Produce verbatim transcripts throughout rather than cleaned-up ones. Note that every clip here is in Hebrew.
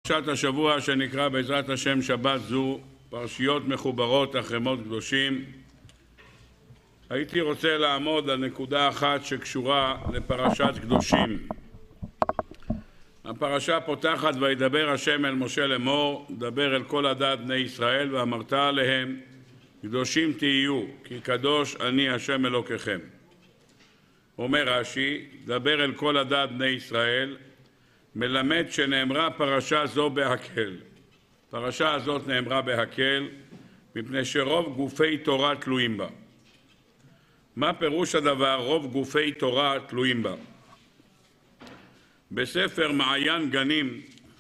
פרשת השבוע שנקרא בעזרת השם שבת זו, פרשיות מחוברות אחרי קדושים. הייתי רוצה לעמוד על נקודה אחת שקשורה לפרשת קדושים. הפרשה פותחת וידבר השם אל משה לאמור, דבר אל כל עדת בני ישראל ואמרת עליהם קדושים תהיו, כי קדוש אני השם אלוקיכם. אומר רש"י, דבר אל כל עדת בני ישראל, מלמד שנאמרה פרשה זו בהקל. פרשה הזאת נאמרה בהקל מפני שרוב גופי תורה תלויים בה. מה פירוש הדבר רוב גופי תורה תלויים בה? בספר מעיין גנים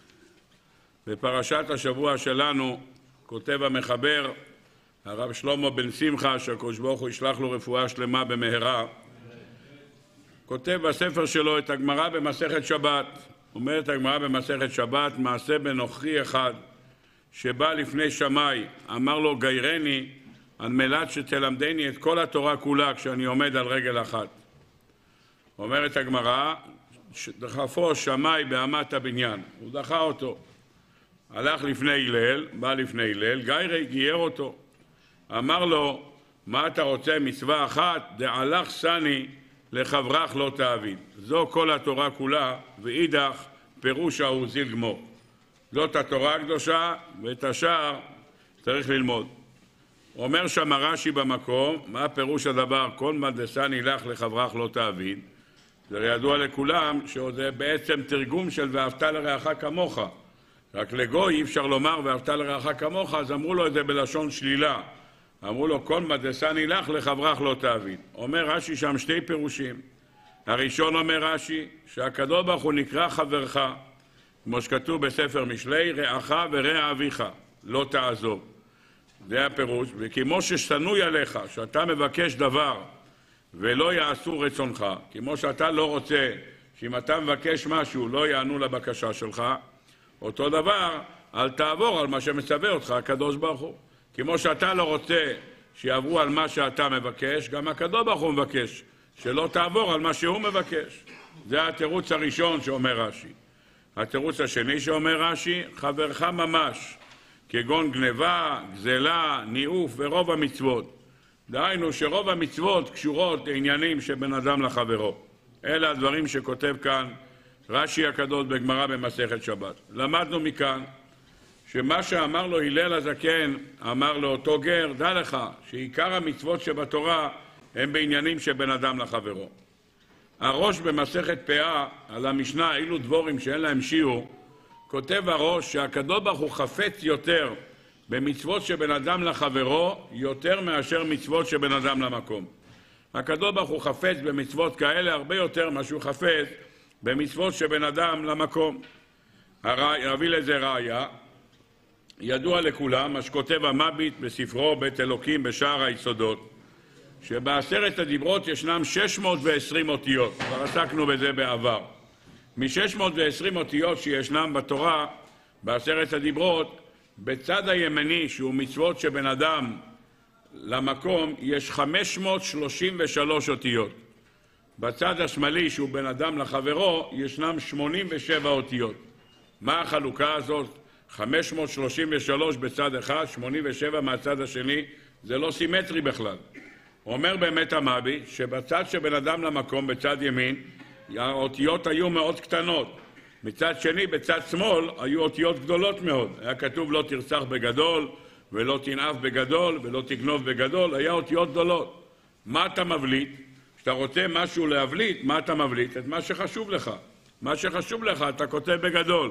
בפרשת השבוע שלנו כותב המחבר הרב שלמה בן שמחה שהקדוש ברוך הוא ישלח לו רפואה שלמה במהרה, כותב בספר שלו את הגמרא במסכת שבת. אומרת הגמרא במסכת שבת, מעשה בנוכרי אחד שבא לפני שמאי, אמר לו גיירני על מנת שתלמדני את כל התורה כולה כשאני עומד על רגל אחת. אומרת הגמרא, דחפו שמאי באמת הבניין, הוא דחה אותו, הלך לפני הלל, בא לפני הלל, גיירי גייר אותו, אמר לו מה אתה רוצה מצווה אחת, דעלך סני לחברך לא תעביד. זו כל התורה כולה, ואידך פירוש הוא זיל גמור. זאת התורה הקדושה, ואת השאר צריך ללמוד. אומר שם רש"י במקום, מה פירוש הדבר? כל מה דסני לך לחברך לא תעביד. זה ידוע לכולם שזה בעצם תרגום של ואהבת לרעך כמוך. רק לגוי אי אפשר לומר ואהבת לרעך כמוך, אז אמרו לו את זה בלשון שלילה. אמרו לו כל מה דסני לך לחברך לא תעביד. אומר רש"י שם שתי פירושים. הראשון אומר רש"י שהקדוש ברוך הוא נקרא חברך, כמו שכתוב בספר משלי, רעך ורע אביך לא תעזוב. זה הפירוש. וכמו ששנוי עליך שאתה מבקש דבר ולא יעשו רצונך, כמו שאתה לא רוצה שאם אתה מבקש משהו לא יענו לבקשה שלך, אותו דבר אל תעבור על מה שמצווה אותך הקדוש ברוך הוא. כמו שאתה לא רוצה שיעברו על מה שאתה מבקש, גם הקדוש ברוך הוא מבקש שלא תעבור על מה שהוא מבקש. זה התירוץ הראשון שאומר רש"י. התירוץ השני שאומר רש"י, חברך ממש, כגון גנבה, גזלה, ניאוף ורוב המצוות. דהיינו שרוב המצוות קשורות לעניינים שבין אדם לחברו. אלה הדברים שכותב כאן רש"י הקדוש בגמרא במסכת שבת. למדנו מכאן שמה שאמר לו הלל הזקן, אמר לו אותו גר, דע לך שעיקר המצוות שבתורה הם בעניינים שבין אדם לחברו. הראש במסכת פאה על המשנה אילו דבורים שאין להם שיעור, כותב הראש שהקדוש ברוך הוא חפץ יותר במצוות שבין אדם לחברו יותר מאשר מצוות שבין אדם למקום. הקדוש ברוך הוא חפץ במצוות כאלה הרבה יותר מה שהוא חפץ במצוות שבין אדם למקום. אביא לזה ראיה. ידוע לכולם מה שכותב המביט בספרו בית אלוקים בשער היסודות, שבעשרת הדיברות ישנם שש מאות ועשרים אותיות, כבר עסקנו בזה בעבר. מ-שש מאות ועשרים אותיות שישנם בתורה בעשרת הדיברות, בצד הימני שהוא מצוות שבין אדם למקום יש חמש מאות שלושים ושלוש אותיות. בצד השמאלי שהוא בין אדם לחברו ישנם שמונים ושבע אותיות. מה החלוקה הזאת? חמש מאות שלושים ושלוש בצד אחד, שמונים ושבע מהצד השני, זה לא סימטרי בכלל. אומר באמת המבי שבצד שבין אדם למקום בצד ימין האותיות היו מאוד קטנות, מצד שני בצד שמאל היו אותיות גדולות מאוד. היה כתוב לא תרצח בגדול ולא תנאף בגדול ולא תגנוב בגדול, היה אותיות גדולות. מה אתה מבליט? כשאתה רוצה משהו להבליט, מה אתה מבליט? את מה שחשוב לך. מה שחשוב לך אתה כותב בגדול.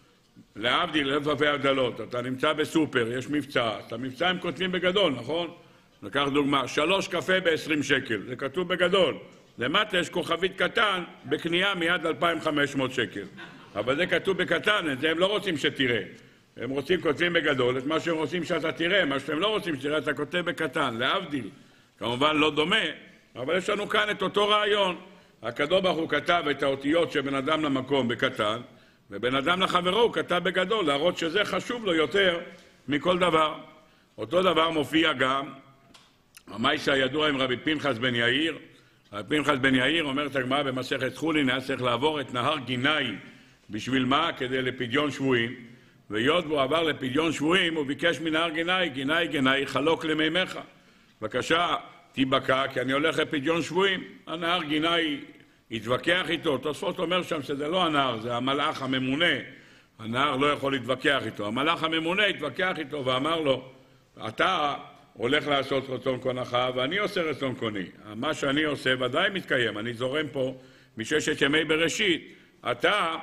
להבדיל אלף אלפי הבדלות, אתה נמצא בסופר, יש מבצע, את המבצע הם כותבים בגדול, נכון? ניקח דוגמה, שלוש קפה ב-עשרים שקל, זה כתוב בגדול. למטה יש כוכבית קטן בקנייה מיד אלפיים וחמש מאות שקל. אבל זה כתוב בקטן, את זה הם לא רוצים שתראה. הם רוצים, כותבים בגדול, את מה שהם רוצים שאתה תראה, מה שאתם לא רוצים שתראה, אתה כותב בקטן, להבדיל. כמובן לא דומה, אבל יש לנו כאן את אותו רעיון. הקדוש ברוך הוא כתב את האותיות שבין אדם למקום בקטן, ובן אדם לחברו הוא כתב בגדול, להראות שזה חשוב לו יותר מכל דבר. אותו דבר מופיע גם, המייסה הידוע עם רבי פנחס בן יאיר. רבי פנחס בן יאיר אומרת הגמרא במסכת חולין, היה צריך לעבור את נהר גיני בשביל מה? כדי לפדיון שבויים. והיות והוא עבר לפדיון שבויים, הוא ביקש מנהר גנאי, גנאי גנאי חלוק למימיך. בבקשה, תיבקע, כי אני הולך לפדיון שבויים. הנהר גנאי התווכח איתו, תוספות אומר שם שזה לא הנהר, זה המלאך הממונה. הנהר לא יכול להתווכח איתו. המלאך הממונה התווכח איתו ואמר לו, אתה הולך לעשות רצון קונך ואני עושה רצון קוני. מה שאני עושה ודאי מתקיים, אני זורם פה מששת ימי בראשית. אתה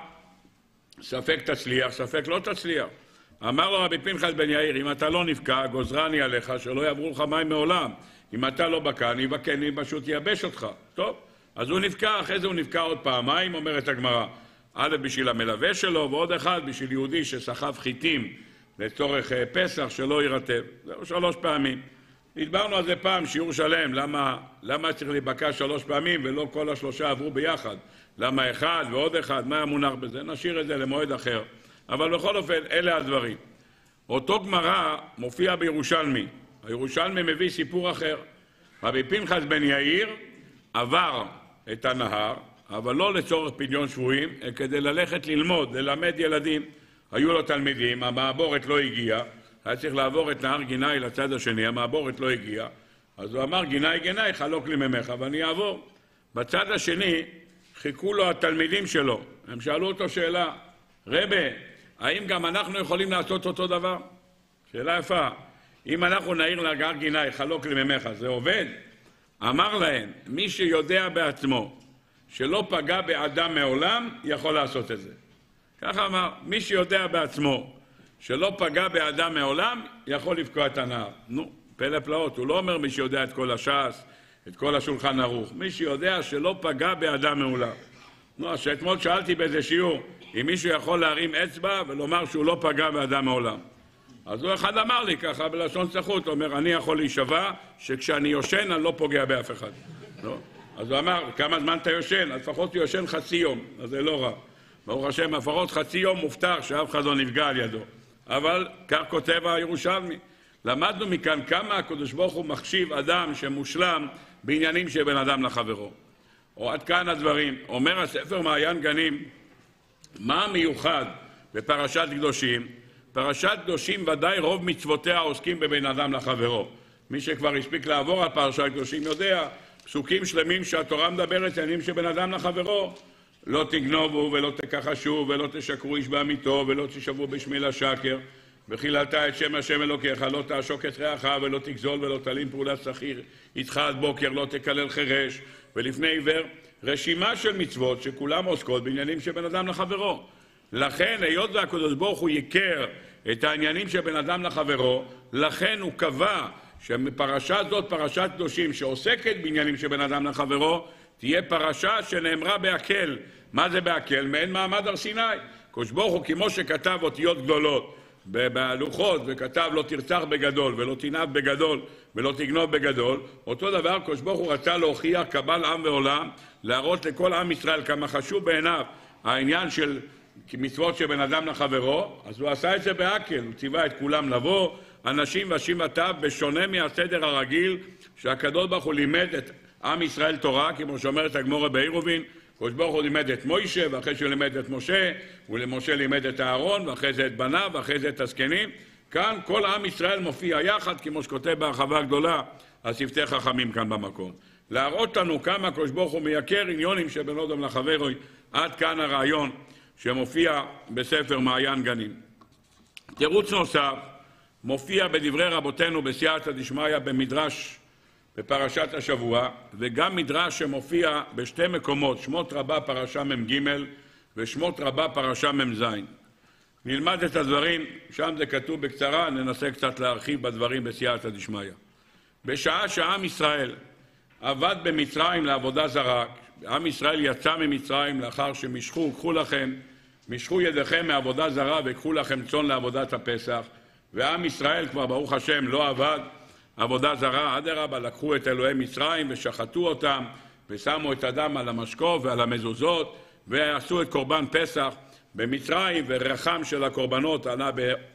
ספק תצליח, ספק לא תצליח. אמר לו רבי פנחס בן יאיר, אם אתה לא נבקע, גוזרני עליך שלא יעברו לך מים מעולם. אם אתה לא בקע, אני אבקע, אני פשוט ייבש אותך. טוב, אז הוא נבקע, אחרי זה הוא נבקע עוד פעמיים, אומרת הגמרא. א' בשביל המלווה שלו, ועוד אחד בשביל יהודי שסחב חיטים לצורך פסח שלא יירטב. זהו שלוש פעמים. הסברנו על זה פעם, שיעור שלם, למה, למה צריך להיבקע שלוש פעמים ולא כל השלושה עברו ביחד. למה אחד ועוד אחד, מה המונח בזה? נשאיר את זה למועד אחר. אבל בכל אופן, אלה הדברים. אותו גמרא מופיע בירושלמי. הירושלמי מביא סיפור אחר. רבי פנחס בן יאיר עבר את הנהר, אבל לא לצורך פדיון שבויים, כדי ללכת ללמוד, ללמד ילדים. היו לו תלמידים, המעבורת לא הגיעה, היה צריך לעבור את נהר גנאי לצד השני, המעבורת לא הגיעה, אז הוא אמר, גנאי גנאי חלוק לי ממך, ואני אעבור. בצד השני חיכו לו התלמידים שלו, הם שאלו אותו שאלה, רבי, האם גם אנחנו יכולים לעשות אותו דבר? שאלה יפה, אם אנחנו נעיר לגר גנאי חלוק לי ממך, זה עובד? אמר להם, מי שיודע בעצמו שלא פגע באדם מעולם, יכול לעשות את זה. ככה אמר, מי שיודע בעצמו שלא פגע באדם מעולם, יכול לבקוע את הנהר. נו, פלא פלאות, הוא לא אומר מי שיודע את כל הש"ס, את כל השולחן ערוך. מי שיודע שלא פגע באדם מעולם. נו, אז שאתמול שאלתי באיזה שיעור, אם מישהו יכול להרים אצבע ולומר שהוא לא פגע באדם מעולם. אז הוא אחד אמר לי ככה, בלשון צחות, הוא אומר, אני יכול להישבע שכשאני יושן אני לא פוגע באף אחד. לא? אז הוא אמר, כמה זמן אתה יושן? לפחות הוא יושן חצי יום, אז זה לא רע. ברוך השם, לפחות חצי יום מובטח שאף אחד לא נפגע על ידו. אבל כך כותב הירושלמי. למדנו מכאן כמה הקדוש ברוך הוא מחשיב אדם שמושלם בעניינים שבין אדם לחברו. או עד כאן הדברים. אומר הספר מעיין גנים, מה המיוחד בפרשת קדושים? פרשת קדושים ודאי רוב מצוותיה עוסקים בבין אדם לחברו. מי שכבר הספיק לעבור על פרשת קדושים יודע, פסוקים שלמים שהתורה מדברת עניינים שבין אדם לחברו. לא תגנובו ולא תכחשו ולא תשקרו איש בעמיתו ולא תשבו בשמי לשקר וחיללת את שם השם אלוקיך, לא תעשוק את רעך ולא תגזול ולא תלין פעולת שכיר איתך עד בוקר, לא תקלל חירש ולפני עיוור. רשימה של מצוות שכולם עוסקות בעניינים שבין אדם לחברו. לכן היות והקדוש ברוך הוא יקר את העניינים שבין אדם לחברו, לכן הוא קבע שמפרשה זאת, פרשת קדושים שעוסקת בעניינים שבין אדם לחברו, תהיה פרשה שנאמרה בהקל. מה זה בהקל? מעין מעמד הר סיני. הקדוש ברוך הוא כמו שכתב אותיות גדולות בלוחות וכתב לא תרצח בגדול ולא תנאף בגדול ולא תגנוב בגדול, אותו דבר הקדוש ברוך הוא רצה להוכיח קבל עם ועולם, להראות לכל עם ישראל כמה חשוב בעיניו העניין של מצוות שבין אדם לחברו, אז הוא עשה את זה בהקל, הוא ציווה את כולם לבוא, אנשים ונשים וטף, בשונה מהסדר הרגיל שהקדוש ברוך הוא לימד את עם ישראל תורה, כמו שאומרת הגמרא בעירובין, הקדוש ברוך הוא לימד את מוישה, ואחרי שהוא לימד את משה, ולמשה לימד את אהרון, ואחרי זה את בניו, ואחרי זה את הזקנים. כאן כל עם ישראל מופיע יחד, כמו שכותב בהרחבה גדולה, על שפתי חכמים כאן במקום. להראות לנו כמה הקדוש ברוך הוא מייקר עניונים שבין אדם לחברו, עד כאן הרעיון שמופיע בספר מעיין גנים. תירוץ נוסף, מופיע בדברי רבותינו בסייעתא דשמיא במדרש בפרשת השבוע, וגם מדרש שמופיע בשתי מקומות, שמות רבה פרשה מ"ג ושמות רבה פרשה מ"ז. נלמד את הדברים, שם זה כתוב בקצרה, ננסה קצת להרחיב בדברים בסייעתא דשמיא. בשעה שעם ישראל עבד במצרים לעבודה זרה, עם ישראל יצא ממצרים לאחר שמשכו, קחו לכם, משכו ידיכם מעבודה זרה וקחו לכם צאן לעבודת הפסח, ועם ישראל כבר ברוך השם לא עבד עבודה זרה, אדרבה, לקחו את אלוהי מצרים ושחטו אותם ושמו את הדם על המשקוף ועל המזוזות ועשו את קורבן פסח במצרים, ורחם של הקורבנות עלה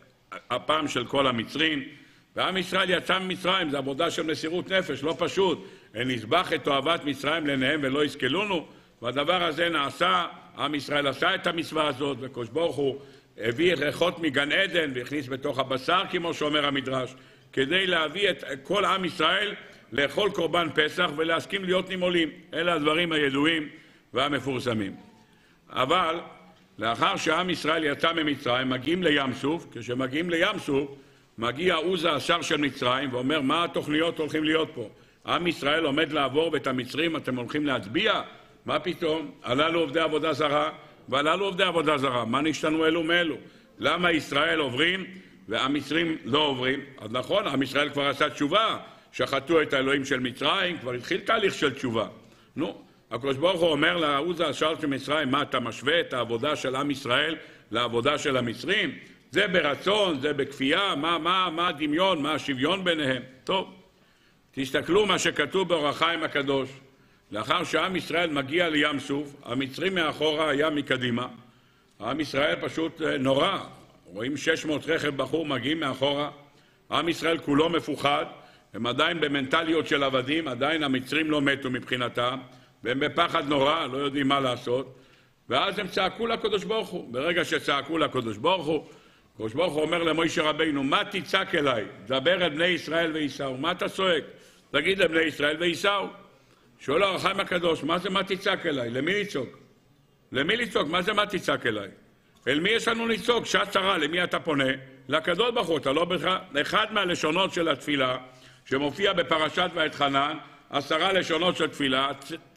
באפם של כל המצרים. ועם ישראל יצא ממצרים, זו עבודה של מסירות נפש, לא פשוט. נזבח את אוהבת מצרים לעיניהם ולא יסכלונו, והדבר הזה נעשה, עם ישראל עשה את המצווה הזאת, וקדוש ברוך הוא הביא ריחות מגן עדן והכניס בתוך הבשר, כמו שאומר המדרש, כדי להביא את כל עם ישראל לאכול קורבן פסח ולהסכים להיות נימולים. אלה הדברים הידועים והמפורסמים. אבל לאחר שעם ישראל יצא ממצרים, מגיעים לים סוף. כשמגיעים לים סוף, מגיע עוזה השר של מצרים ואומר, מה התוכניות הולכים להיות פה? עם ישראל עומד לעבור ואת המצרים אתם הולכים להצביע? מה פתאום? הללו עובדי עבודה זרה והללו עובדי עבודה זרה. מה נשתנו אלו מאלו? למה ישראל עוברים והמצרים לא עוברים? אז נכון, עם ישראל כבר עשה תשובה, שחטו את האלוהים של מצרים, כבר התחיל תהליך של תשובה. נו, הקדוש ברוך הוא אומר לעוזה השר של מצרים, מה אתה משווה את העבודה של עם ישראל לעבודה של המצרים? זה ברצון, זה בכפייה, מה, מה, מה הדמיון, מה השוויון ביניהם? טוב, תסתכלו מה שכתוב באור החיים הקדוש. לאחר שעם ישראל מגיע לים סוף, המצרים מאחורה, הים מקדימה. עם ישראל פשוט נורא. רואים שש מאות רכב בחור מגיעים מאחורה. עם ישראל כולו מפוחד. הם עדיין במנטליות של עבדים, עדיין המצרים לא מתו מבחינתם, והם בפחד נורא, לא יודעים מה לעשות. ואז הם צעקו לקדוש ברוך הוא. ברגע שצעקו לקדוש ברוך הוא, הקדוש ברוך הוא אומר למוישה רבינו, מה תצעק אליי? דבר אל בני ישראל וייסעו. מה אתה צועק? תגיד לבני ישראל וייסעו. שואל אור החיים הקדוש, מה זה מה תצעק אליי? למי לצעוק? למי לצעוק? מה זה מה תצעק אליי? אל מי יש לנו לצעוק? שעת צרה, למי אתה פונה? לקדוש ברוך הוא, אתה לא בכלל. אחד מהלשונות של התפילה, שמופיע בפרשת ואתחנן, עשרה לשונות של תפילה,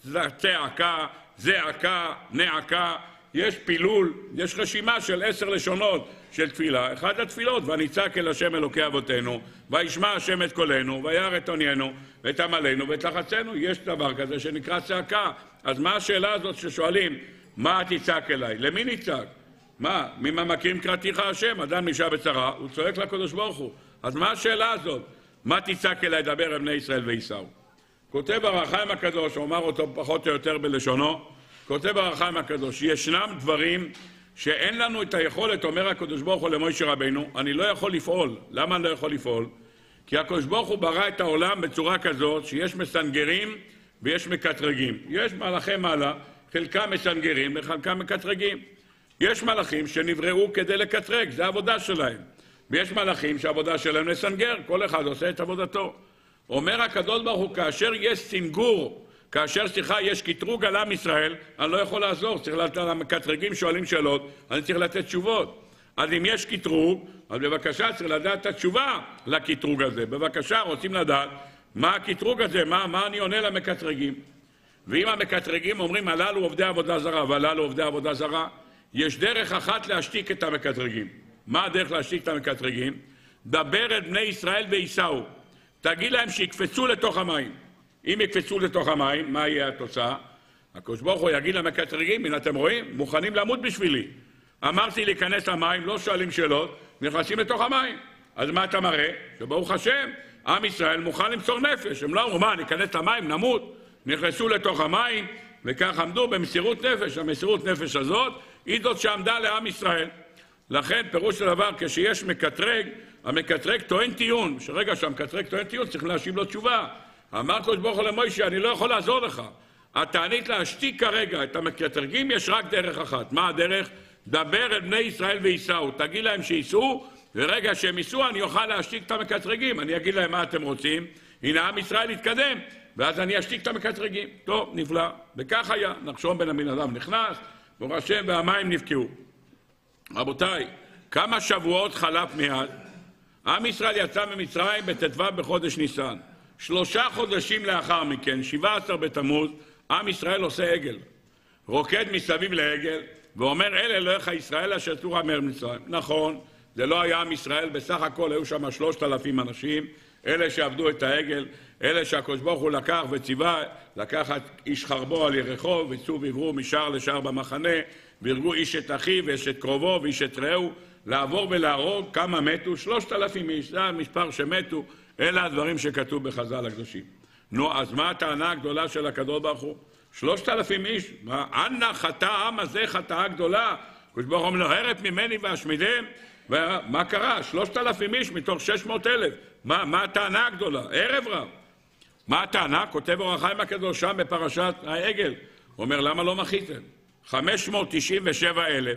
צעקה, זעקה, נעקה, יש פילול, יש רשימה של עשר לשונות של תפילה. אחד התפילות, ונצעק אל השם אלוקי אבותינו, וישמע השם את קולנו, וירא את עניינו, ואת עמלנו, ואת לחצנו. יש דבר כזה שנקרא צעקה. אז מה השאלה הזאת ששואלים, מה תצעק אליי? למי נצעק? מה? ממה מכירים קראתיך השם? אדם נשאר בצרה, הוא צועק לקדוש ברוך הוא. אז מה השאלה הזאת? מה תצעק אליי? דבר אל בני ישראל וייסעו. כותב אור החיים הקדוש, אומר אותו פחות או יותר בלשונו, כותב אור החיים הקדוש, ישנם דברים שאין לנו את היכולת, אומר הקדוש ברוך הוא למוישה רבינו, אני לא יכול לפעול. למה אני לא יכול לפעול? כי הקדוש ברוך הוא ברא את העולם בצורה כזאת שיש מסנגרים ויש מקטרגים. יש מלאכי מעלה, חלקם מסנגרים וחלקם מקטרגים. יש מלאכים שנבראו כדי לקטרג, זה העבודה שלהם. ויש מלאכים שהעבודה שלהם לסנגר, כל אחד עושה את עבודתו. אומר הקדוש ברוך הוא, כאשר יש סינגור, כאשר סליחה יש קטרוג על עם ישראל, אני לא יכול לעזור, צריך לתת למקטרגים שואלים שאלות, אני צריך לתת תשובות. אז אם יש קטרוג, אז בבקשה צריך לדעת את התשובה לקטרוג הזה. בבקשה, רוצים לדעת מה הקטרוג הזה, מה, מה אני עונה למקטרגים. ואם המקטרגים אומרים, הללו עובדי עבודה זרה, והללו עובדי עבודה זרה, יש דרך אחת להשתיק את המקטרגים. מה הדרך להשתיק את המקטרגים? דבר את בני ישראל וייסעו. תגיד להם שיקפצו לתוך המים. אם יקפצו לתוך המים, מה יהיה התוצאה? הקדוש ברוך הוא יגיד למקטרגים, הנה אתם רואים, מוכנים למות בשבילי. אמרתי להיכנס למים, לא שואלים שאלות, נכנסים לתוך המים. אז מה אתה מראה? שברוך השם, עם ישראל מוכן למסור נפש. הם לא אמרו, מה, ניכנס למים, נמות. נכנסו לתוך המים, וכך עמדו במסירות נפש. המסירות נפש הזאת היא זאת שעמדה לעם ישראל. לכן פירוש של דבר, כשיש מקטרג, המקטרג טוען טיעון, שרגע שהמקטרג טוען טיעון צריך להשיב לו תשובה. אמר הקדוש ברוך הוא למוישה, אני לא יכול לעזור לך. התענית להשתיק כרגע את המקטרגים, יש רק דרך אחת. מה הדרך? דבר אל בני ישראל וייסעו. תגיד להם שייסעו, ורגע שהם ייסעו אני אוכל להשתיק את המקטרגים. אני אגיד להם מה אתם רוצים, הנה עם ישראל יתקדם, ואז אני אשתיק את המקטרגים. טוב, נפלא. וכך היה, נחשון בן הבן אדם נכנס, ברוך השם, והמים נבקעו. רבותיי, כמה שבועות חלף מיד, עם ישראל יצא ממצרים בט"ו בחודש ניסן. שלושה חודשים לאחר מכן, שבעה עשר בתמוז, עם ישראל עושה עגל. רוקד מסביב לעגל, ואומר, אלה אלוהיך ישראל אשר צאוך ממצרים. נכון, זה לא היה עם ישראל, בסך הכל היו שם שלושת אלפים אנשים, אלה שעבדו את העגל, אלה שהקדוש ברוך הוא לקח וציווה, לקחת איש חרבו על ירחו, וצאו ועברו משער לשער במחנה, והרגו איש את אחיו ואיש את קרובו ואיש את רעהו, לעבור ולהרוג. כמה מתו? שלושת אלפים איש, זה המספר שמתו. אלה הדברים שכתוב בחז"ל הקדושים. נו, אז מה הטענה הגדולה של הקדוש ברוך הוא? שלושת אלפים איש, אנא חטא העם הזה חטאה גדולה. הקדוש ברוך הוא אומר לו, הרף ממני ואשמידם. ומה קרה? שלושת אלפים איש מתוך שש מאות אלף. מה, מה הטענה הגדולה? ערב רב. מה הטענה? כותב אור החיים הקדוש שם בפרשת העגל. הוא אומר, למה לא מחיתם? חמש מאות תשעים ושבע אלף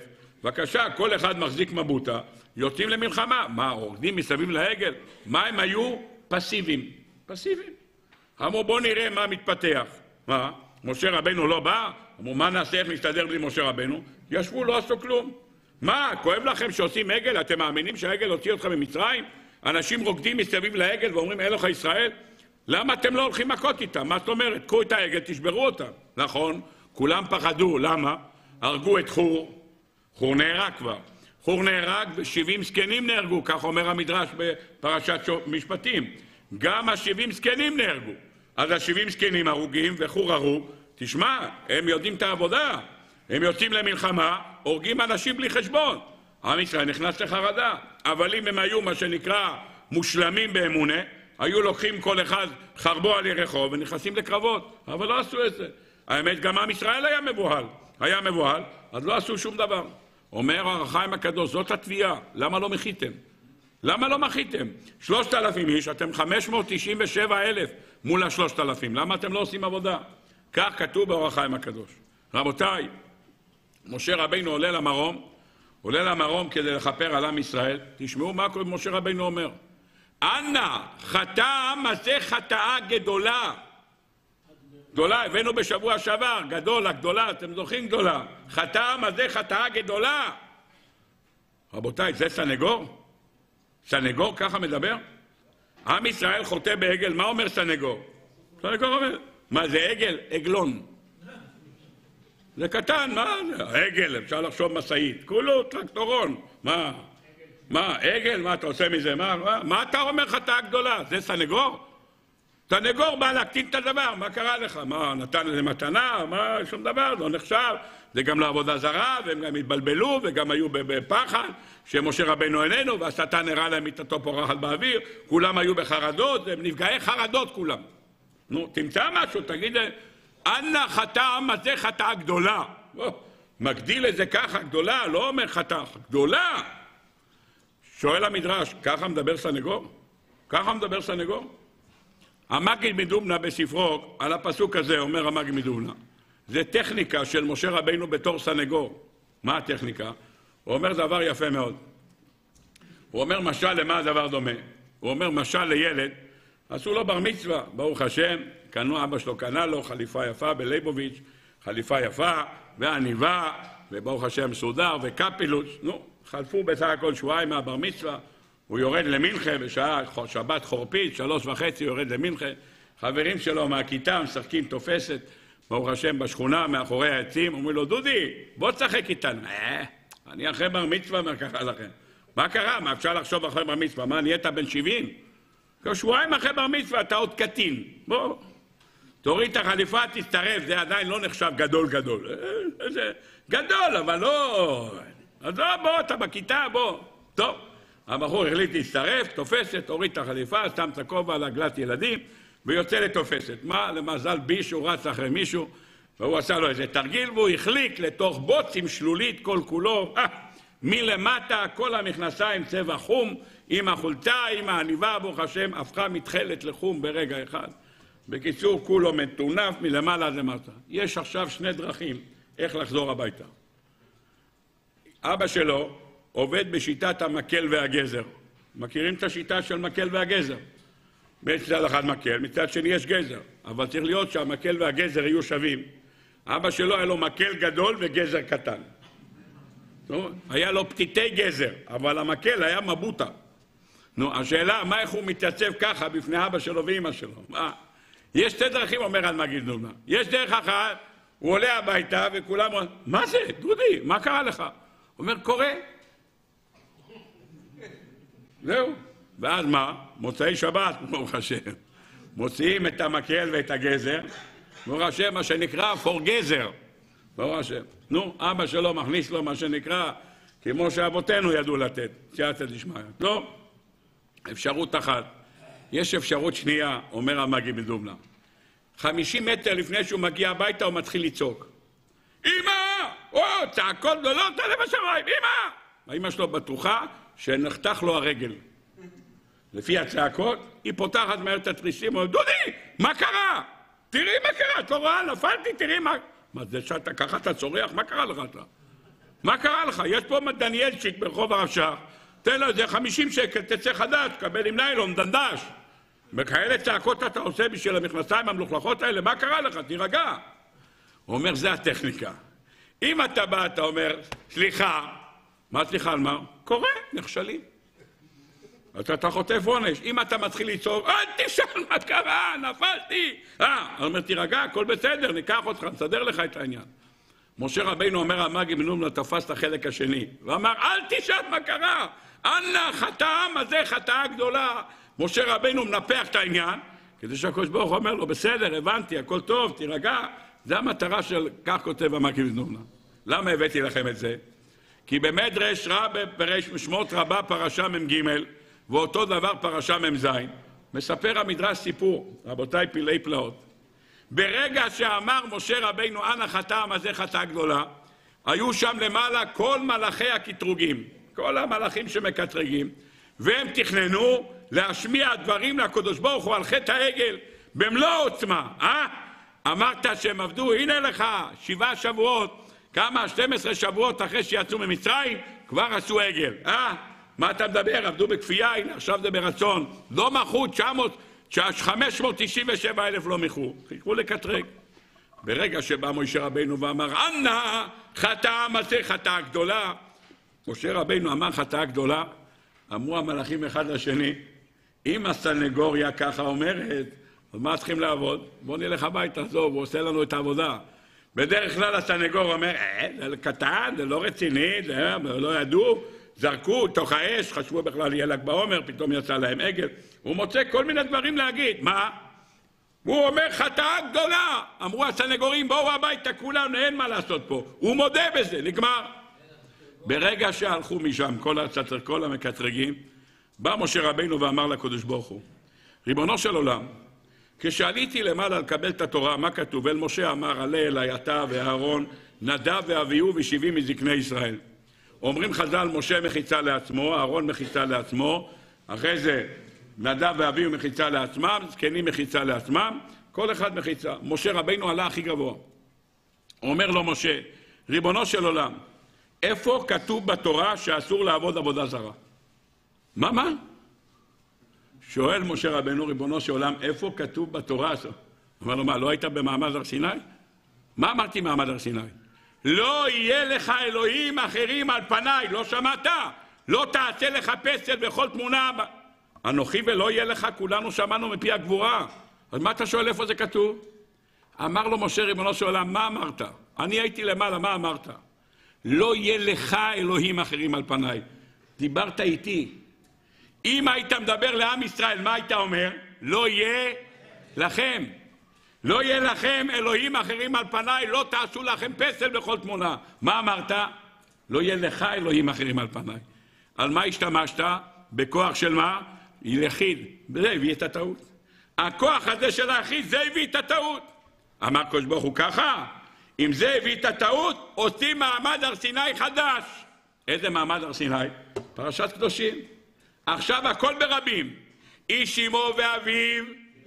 בבקשה, כל אחד מחזיק מבוטה, יוצאים למלחמה. מה, רוקדים מסביב לעגל? מה הם היו? פסיביים. פסיביים. אמרו, בוא נראה מה מתפתח. מה? משה רבנו לא בא? אמרו, מה נעשה, איך נסתדר בלי משה רבנו? ישבו, לא עשו כלום. מה, כואב לכם שעושים עגל? אתם מאמינים שהעגל הוציא אתכם ממצרים? אנשים רוקדים מסביב לעגל ואומרים, אין לך ישראל? למה אתם לא הולכים מכות איתם? מה זאת אומרת? קחו את העגל, תשברו אותם. נכון, כולם פחדו. למה? הרגו את חור. חור נהרג כבר. חור נהרג ו-שבעים זקנים נהרגו, כך אומר המדרש בפרשת משפטים. גם ה-שבעים זקנים נהרגו. אז ה-שבעים זקנים הרוגים וחור הרוג. תשמע, הם יודעים את העבודה. הם יוצאים למלחמה, הורגים אנשים בלי חשבון. עם ישראל נכנס לחרדה. אבל אם הם היו מה שנקרא מושלמים באמונה, היו לוקחים כל אחד חרבו על ירחו ונכנסים לקרבות. אבל לא עשו את זה. האמת, גם עם ישראל היה מבוהל. היה מבוהל, אז לא עשו שום דבר. אומר הר החיים הקדוש, זאת התביעה. למה לא מחיתם? למה לא מחיתם? שלושת אלפים איש, אתם חמש מאות תשעים ושבע אלף מול השלושת אלפים. למה אתם לא עושים עבודה? כך כתוב באור החיים הקדוש. רבותיי, משה רבינו עולה למרום, עולה למרום כדי לכפר על עם ישראל. תשמעו מה משה רבינו אומר. אנא, חטאה מעשה חטאה גדולה. גדולה, הבאנו בשבוע שעבר, גדול, הגדולה, אתם זוכרים גדולה. חטאה מעשה חטאה גדולה. רבותיי, זה סנגור? סנגור ככה מדבר? עם ישראל חוטא בעגל, מה אומר סנגור? סנגור אומר, מה זה עגל? עגלון. זה קטן, מה זה? עגל, אפשר לחשוב מסעית. כולו טרקטורון. מה? מה, עגל? מה אתה עושה מזה? מה, מה, מה אתה אומר חטאה גדולה? זה סנגור? סנגור בא להקטין את הדבר, מה קרה לך? מה, נתן לזה מתנה? מה, שום דבר, לא נחשב. זה גם לעבודה זרה, והם גם התבלבלו, וגם היו בפחד, שמשה רבנו איננו, והשטן הראה להם מיטתו פורחת באוויר, כולם היו בחרדות, הם נפגעי חרדות כולם. נו, תמצא משהו, תגיד, אנא חטאה מעשה חטאה גדולה. מגדיל את זה ככה, גדולה, לא אומר חטאה, גדולה. שואל המדרש, ככה מדבר סנגור? ככה מדבר סנגור? המגיד מדובנה בספרו, על הפסוק הזה, אומר המגיד מדובנה, זה טכניקה של משה רבינו בתור סנגור. מה הטכניקה? הוא אומר דבר יפה מאוד. הוא אומר משל למה הדבר דומה. הוא אומר משל לילד, עשו לו בר מצווה, ברוך השם, קנו אבא שלו, קנה לו חליפה יפה בליבוביץ', חליפה יפה, ועניבה, וברוך השם מסודר, וקפילוץ, נו, חלפו בסך הכל שבועיים מהבר מצווה, הוא יורד למנחה בשעה שבת חורפית, שלוש וחצי יורד למנחה, חברים שלו מהכיתה משחקים תופסת, ברוך השם בשכונה מאחורי העצים, אומרים לו, דודי, בוא תשחק איתנו. אה, אני אחרי בר מצווה, מה קרה לכם? מה קרה? מה אפשר לחשוב אחרי בר מצווה? מה, נהיית בן שבעים? כשבועיים אחרי בר מצווה אתה עוד קטין. בוא, תוריד את החליפה, תצטרף, זה עדיין לא נחשב גדול גדול. זה גדול, אבל לא... אז לא, בוא, אתה בכיתה, בוא. טוב, הבחור החליט להצטרף, תופסת, הוריד את החליפה, שם את הכובע על עגלת ילדים, ויוצא לתופסת. מה? למזל ביש, הוא רץ אחרי מישהו, והוא עשה לו איזה תרגיל, והוא החליק לתוך בוץ עם שלולית כל כולו, אה, מלמטה, כל המכנסיים צבע חום, עם החולצה, עם העניבה, ברוך השם, הפכה מתחלת לחום ברגע אחד. בקיצור, כולו מטונף מלמעלה למטה. יש עכשיו שני דרכים איך לחזור הביתה. אבא שלו עובד בשיטת המקל והגזר. מכירים את השיטה של מקל והגזר? מצד אחד מקל, מצד שני יש גזר. אבל צריך להיות שהמקל והגזר יהיו שווים. אבא שלו היה לו מקל גדול וגזר קטן. נו, היה לו פתיתי גזר, אבל המקל היה מבוטה. נו, השאלה, מה איך הוא מתייצב ככה בפני אבא שלו ואמא שלו? מה? יש שתי דרכים, אומר על מגיד נונה. יש דרך אחת, הוא עולה הביתה וכולם אומרים, מה זה? דודי, מה קרה לך? הוא אומר, קורה. זהו. ואז מה? מוצאי שבת, ברוך השם. מוציאים את המקל ואת הגזר, ברוך השם, מה שנקרא פורגזר. ברוך השם. נו, אבא שלו מכניס לו מה שנקרא, כמו שאבותינו ידעו לתת, סייעתא דשמיא. לא, אפשרות אחת. יש אפשרות שנייה, אומר המגיד מדובנה. חמישים מטר לפני שהוא מגיע הביתה, הוא מתחיל לצעוק. אמא! או, צעקות גדולות, תעלה בשמיים, אמא! האמא שלו בטוחה שנחתך לו הרגל. לפי הצעקות, היא פותחת מהר את התריסים, אומרת, דודי, מה קרה? תראי מה קרה, את לא רואה, נפלתי, תראי מה... מה זה שאתה ככה אתה צורח? מה קרה לך אתה? מה קרה לך? יש פה דניאלצ'יק ברחוב הרב שך, תן לו איזה חמישים שקל, תצא חדש, קבל עם ליילון, דנדש. בכאלה צעקות אתה עושה בשביל המכנסיים המלוכלכות האלה, מה קרה לך? תירגע. הוא אומר, זה הטכניקה. אם אתה בא, אתה אומר, סליחה, מה סליחה על מה? קורה, נכשלים. אתה, אתה חוטף עונש. אם אתה מתחיל ליצור, אל תשאל מה קרה, נפלתי. אה, אני אומר, תירגע, הכל בסדר, ניקח אותך, נסדר לך את העניין. משה רבינו אומר, המאגי בן אומנה תפס את החלק השני. ואמר, אל תשאל מה קרה. אנא חטאה, מה זה חטאה גדולה. משה רבינו מנפח את העניין, כדי שהקדוש ברוך הוא אומר לו, בסדר, הבנתי, הכל טוב, תירגע. זה המטרה של כך כותב המאגי בן אומנה. למה הבאתי לכם את זה? כי במדרש רבה, שמות רבה פרשה מ"ג, ואותו דבר פרשה מ"ז, מספר המדרש סיפור, רבותיי פלאי פלאות. ברגע שאמר משה רבינו, אנא חטאה, מה זה חטאה גדולה, היו שם למעלה כל מלאכי הקטרוגים, כל המלאכים שמקטרגים, והם תכננו להשמיע דברים לקדוש ברוך הוא על חטא העגל במלוא עוצמה. אה? אמרת שהם עבדו, הנה לך, שבעה שבועות, כמה? שתים עשרה שבועות אחרי שיצאו ממצרים, כבר עשו עגל. אה? מה אתה מדבר? עבדו בכפייה, הנה עכשיו זה ברצון. לא מחו, חמש מאות תשעים ושבע אלף לא מחו. חיכו לקטרג. ברגע שבא משה רבינו ואמר, אנא חטאה, מה זה חטאה גדולה? משה רבינו אמר חטאה גדולה, אמרו המלאכים אחד לשני, אם הסנגוריה ככה אומרת, אז מה צריכים לעבוד? בוא נלך הביתה, עזוב, הוא עושה לנו את העבודה. בדרך כלל הסנגור אומר, אה, זה קטן, זה לא רציני, זה לא ידעו, זרקו תוך האש, חשבו בכלל יהיה ל"ג בעומר, פתאום יצא להם עגל. הוא מוצא כל מיני דברים להגיד. מה? הוא אומר חטאה גדולה. אמרו הסנגורים, בואו הביתה כולם, אין מה לעשות פה. הוא מודה בזה, נגמר. ברגע שהלכו משם כל הצצר, כל המקטרגים, בא משה רבינו ואמר לקדוש ברוך הוא, ריבונו של עולם, כשעליתי למעלה לקבל את התורה, מה כתוב? אל משה אמר, עלה אלי אתה ואהרון, נדב ואביהו ושבעים מזקני ישראל. אומרים חז"ל, משה מחיצה לעצמו, אהרון מחיצה לעצמו, אחרי זה נדב ואביהו מחיצה לעצמם, זקנים מחיצה לעצמם, כל אחד מחיצה. משה רבינו עלה הכי גבוה. אומר לו משה, ריבונו של עולם, איפה כתוב בתורה שאסור לעבוד עבודה זרה? מה, מה? שואל משה רבינו, ריבונו של עולם, איפה כתוב בתורה? אומר לו, מה, לא היית במעמד הר סיני? מה אמרתי מעמד הר סיני? לא יהיה לך אלוהים אחרים על פניי, לא שמעת? לא תעשה לך פסל בכל תמונה. אנוכי ולא יהיה לך, כולנו שמענו מפי הגבורה. אז מה אתה שואל איפה זה כתוב? אמר לו משה ריבונו של עולם, מה אמרת? אני הייתי למעלה, מה אמרת? לא יהיה לך אלוהים אחרים על פניי. דיברת איתי. אם היית מדבר לעם ישראל, מה היית אומר? לא יהיה לכם. לא יהיה לכם אלוהים אחרים על פניי, לא תעשו לכם פסל בכל תמונה. מה אמרת? לא יהיה לך אלוהים אחרים על פניי. על מה השתמשת? בכוח של מה? יחיד. זה הביא את הטעות. הכוח הזה של היחיד, זה הביא את הטעות. אמר קדוש ברוך הוא ככה, אם זה הביא את הטעות, עושים מעמד הר סיני חדש. איזה מעמד הר סיני? פרשת קדושים. עכשיו הכל ברבים. איש אמו ואביו,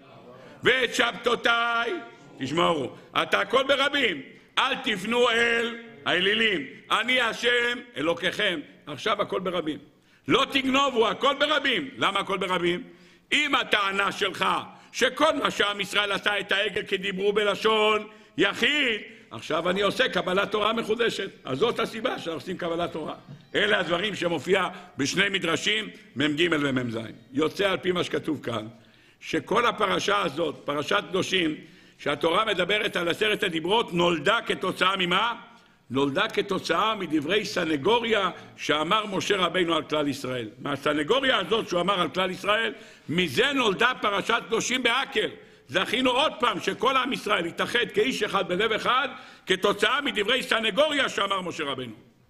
ואת שבתותיי, תשמעו, אתה הכל ברבים. אל תפנו אל האלילים. אני השם אלוקיכם. עכשיו הכל ברבים. לא תגנובו, הכל ברבים. למה הכל ברבים? אם הטענה שלך שכל מה שעם ישראל עשה את העגל כדיברו בלשון יחיד, עכשיו אני עושה קבלת תורה מחודשת. אז זאת הסיבה שאנחנו עושים קבלת תורה. אלה הדברים שמופיע בשני מדרשים, מ"ג ומ"ז. יוצא על פי מה שכתוב כאן, שכל הפרשה הזאת, פרשת קדושים, שהתורה מדברת על עשרת הדיברות, נולדה כתוצאה ממה? נולדה כתוצאה מדברי סנגוריה שאמר משה רבינו על כלל ישראל. מהסנגוריה הזאת שהוא אמר על כלל ישראל, מזה נולדה פרשת קדושים בעקל. זכינו עוד פעם שכל עם ישראל יתאחד כאיש אחד בלב אחד, כתוצאה מדברי סנגוריה שאמר משה רבינו.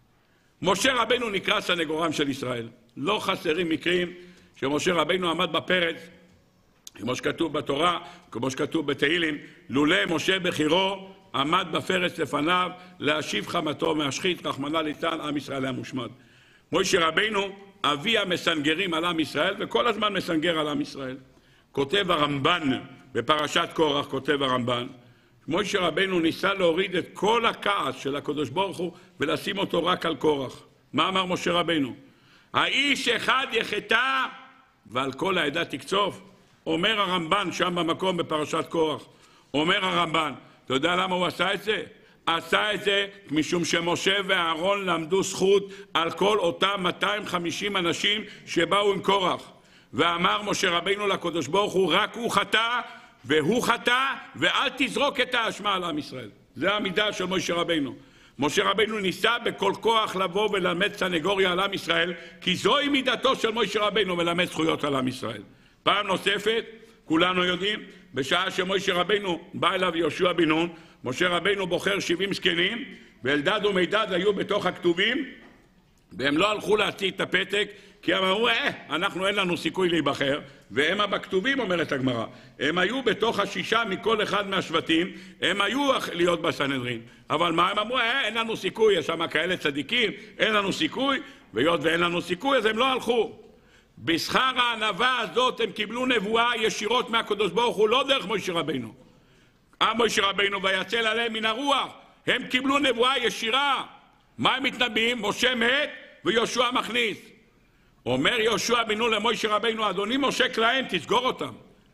משה רבינו נקרא סנגורם של ישראל. לא חסרים מקרים שמשה רבינו עמד בפרץ, כמו שכתוב בתורה, כמו שכתוב בתהילים, לולא משה בחירו עמד בפרץ לפניו להשיב חמתו מהשחית, רחמנא ליצלן, עם ישראל היה מושמד. משה רבינו אבי המסנגרים על עם ישראל, וכל הזמן מסנגר על עם ישראל. כותב הרמב"ן בפרשת קורח, כותב הרמב"ן, משה רבנו ניסה להוריד את כל הכעס של הקדוש ברוך הוא ולשים אותו רק על קורח. מה אמר משה רבנו? האיש אחד יחטא ועל כל העדה תקצוף. אומר הרמב"ן שם במקום בפרשת קורח. אומר הרמב"ן, אתה יודע למה הוא עשה את זה? עשה את זה משום שמשה ואהרון למדו זכות על כל אותם מאתיים וחמישים אנשים שבאו עם קורח. ואמר משה רבינו לקדוש ברוך הוא, רק הוא חטא והוא חטא, ואל תזרוק את האשמה על עם ישראל. זה המידה של משה רבינו. משה רבינו ניסה בכל כוח לבוא ולמד סנגוריה על עם ישראל, כי זוהי מידתו של משה רבינו ולמד זכויות על עם ישראל. פעם נוספת, כולנו יודעים, בשעה שמשה רבינו בא אליו יהושע בן נון, משה רבינו בוחר שבעים זקנים, ואלדד ומידד היו בתוך הכתובים, והם לא הלכו להציג את הפתק, כי הם אמרו, אה, אנחנו אין לנו סיכוי להיבחר, והם בכתובים, אומרת הגמרא. הם היו בתוך השישה מכל אחד מהשבטים, הם היו להיות בסנהדרין. אבל מה הם אמרו? אה, אין לנו סיכוי, יש שם כאלה צדיקים, אין לנו סיכוי, והיות ואין לנו סיכוי, אז הם לא הלכו. בשכר הענווה הזאת הם קיבלו נבואה ישירות מהקדוש ברוך הוא, לא דרך משה רבינו. עם משה רבינו ויצל עליהם מן הרוח, הם קיבלו נבואה ישירה. מה הם מתנבאים? משה מת ויהושע מכניס. אומר יהושע בן נון למשה רבינו, אדוני מושק להם, תסגור אותם.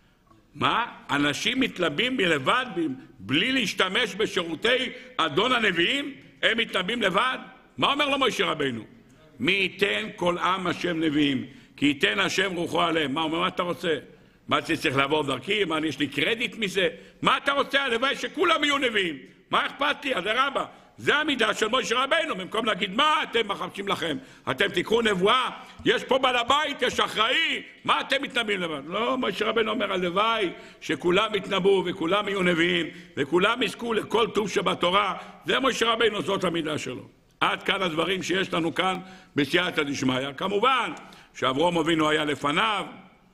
מה? אנשים מתלבים מלבד בלי להשתמש בשירותי אדון הנביאים? הם מתנבאים לבד? מה אומר לו משה רבינו? מי ייתן כל עם השם נביאים, כי ייתן השם רוחו עליהם. מה אומר, מה אתה רוצה? מה צריך לעבור דרכי? מה, יש לי קרדיט מזה? מה אתה רוצה? הלוואי שכולם יהיו נביאים. מה אכפת לי? אדרבה. זה המידה של משה רבינו, במקום להגיד מה אתם מחפשים לכם, אתם תיקחו נבואה, יש פה בעל הבית, יש אחראי, מה אתם מתנבאים לבד? לא, משה רבינו אומר הלוואי שכולם יתנבאו וכולם יהיו נביאים וכולם יזכו לכל טוב שבתורה. זה משה רבינו, זאת המידה שלו. עד כאן הדברים שיש לנו כאן בסייעתא דשמיא. כמובן שאברהם אבינו היה לפניו,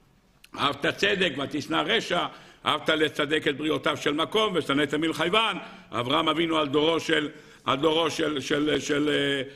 אהבת צדק ותשנא רשע, אהבת לצדק את בריאותיו של מקום ושנאת מלחייבן. אברהם אבינו על דורו של על דורו של, של, של,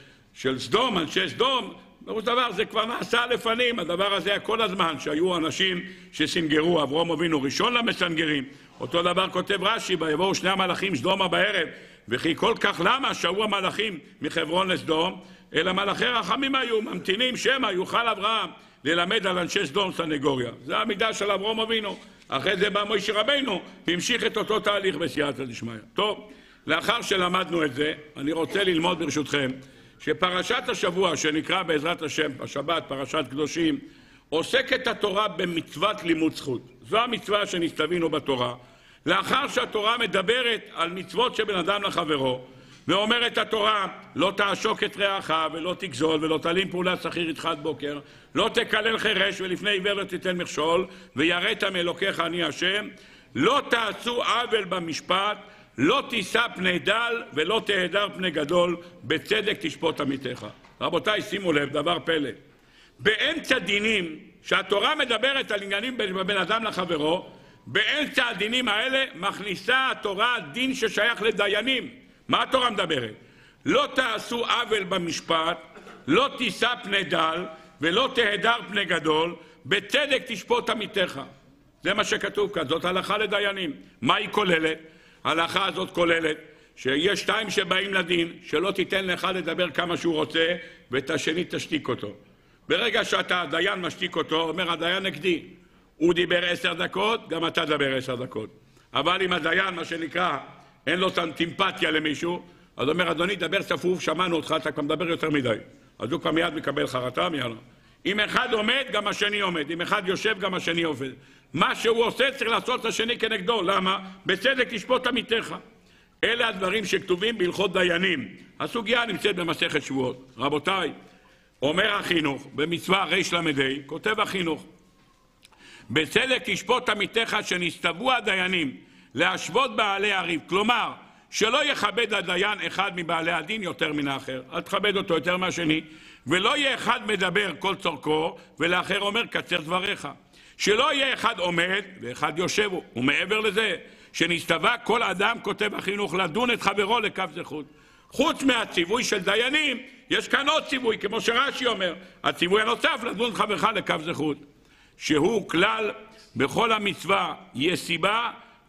של סדום, אנשי סדום. בראש דבר זה כבר נעשה לפנים, הדבר הזה היה כל הזמן שהיו אנשים שסנגרו. אברהם אבינו ראשון למסנגרים. אותו דבר כותב רש"י, ויבואו שני המלאכים סדומה בערב, וכי כל כך למה שהו המלאכים מחברון לסדום, אלא מלאכי רחמים היו ממתינים שמא יוכל אברהם ללמד על אנשי סדום סנגוריה. זה המידה של אברהם אבינו. אחרי זה בא משה רבינו והמשיך את אותו תהליך בסייעתא דשמיא. טוב, לאחר שלמדנו את זה, אני רוצה ללמוד ברשותכם שפרשת השבוע שנקרא בעזרת השם בשבת, פרשת קדושים, עוסקת התורה במצוות לימוד זכות. זו המצווה שנצטווינו בתורה. לאחר שהתורה מדברת על מצוות שבין אדם לחברו, ואומרת התורה, לא תעשוק את רעך ולא תגזול ולא תלין פעולת שכיר איתך עד בוקר, לא תקלל חירש ולפני עיוור לא תיתן מכשול, ויראת מאלוקיך אני השם, לא תעשו עוול במשפט, לא תישא פני דל ולא תהדר פני גדול, בצדק תשפוט עמיתך. רבותיי, שימו לב, דבר פלא. באמצע דינים, שהתורה מדברת על עניינים בין אדם לחברו, באמצע הדינים האלה מכניסה התורה דין ששייך לדיינים. מה התורה מדברת? לא תעשו עוול במשפט, לא תישא פני דל ולא תהדר פני גדול, בצדק תשפוט עמיתך. זה מה שכתוב כאן, זאת הלכה לדיינים. מה היא כוללת? ההלכה הזאת כוללת שיש שתיים שבאים לדין, שלא תיתן לך לדבר כמה שהוא רוצה ואת השני תשתיק אותו. ברגע שאתה הדיין משתיק אותו, אומר הדיין נגדי, הוא דיבר עשר דקות, גם אתה דבר עשר דקות. אבל אם הדיין, מה שנקרא, אין לו סימפתיה למישהו, אז אומר, אדוני, דבר צפוף, שמענו אותך, אתה כבר מדבר יותר מדי. אז הוא כבר מיד מקבל חרטה, מיד. אם אחד עומד, גם השני עומד. אם אחד יושב, גם השני עובד. מה שהוא עושה, צריך לעשות את השני כנגדו. למה? בצדק תשפוט עמיתך. אלה הדברים שכתובים בהלכות דיינים. הסוגיה נמצאת במסכת שבועות. רבותיי, אומר החינוך, במצווה ריש למדי, כותב החינוך, בצדק תשפוט עמיתך שנסתוו הדיינים להשוות בעלי הריב. כלומר, שלא יכבד הדיין אחד מבעלי הדין יותר מן האחר. אל תכבד אותו יותר מהשני. ולא יהיה אחד מדבר כל צורכו, ולאחר אומר קצר דבריך. שלא יהיה אחד עומד ואחד יושב. ומעבר לזה, שנסתווה כל אדם, כותב החינוך, לדון את חברו לכף זכות. חוץ מהציווי של דיינים, יש כאן עוד ציווי, כמו שרש"י אומר. הציווי הנוסף, לדון את חברך לכף זכות. שהוא כלל בכל המצווה, יש סיבה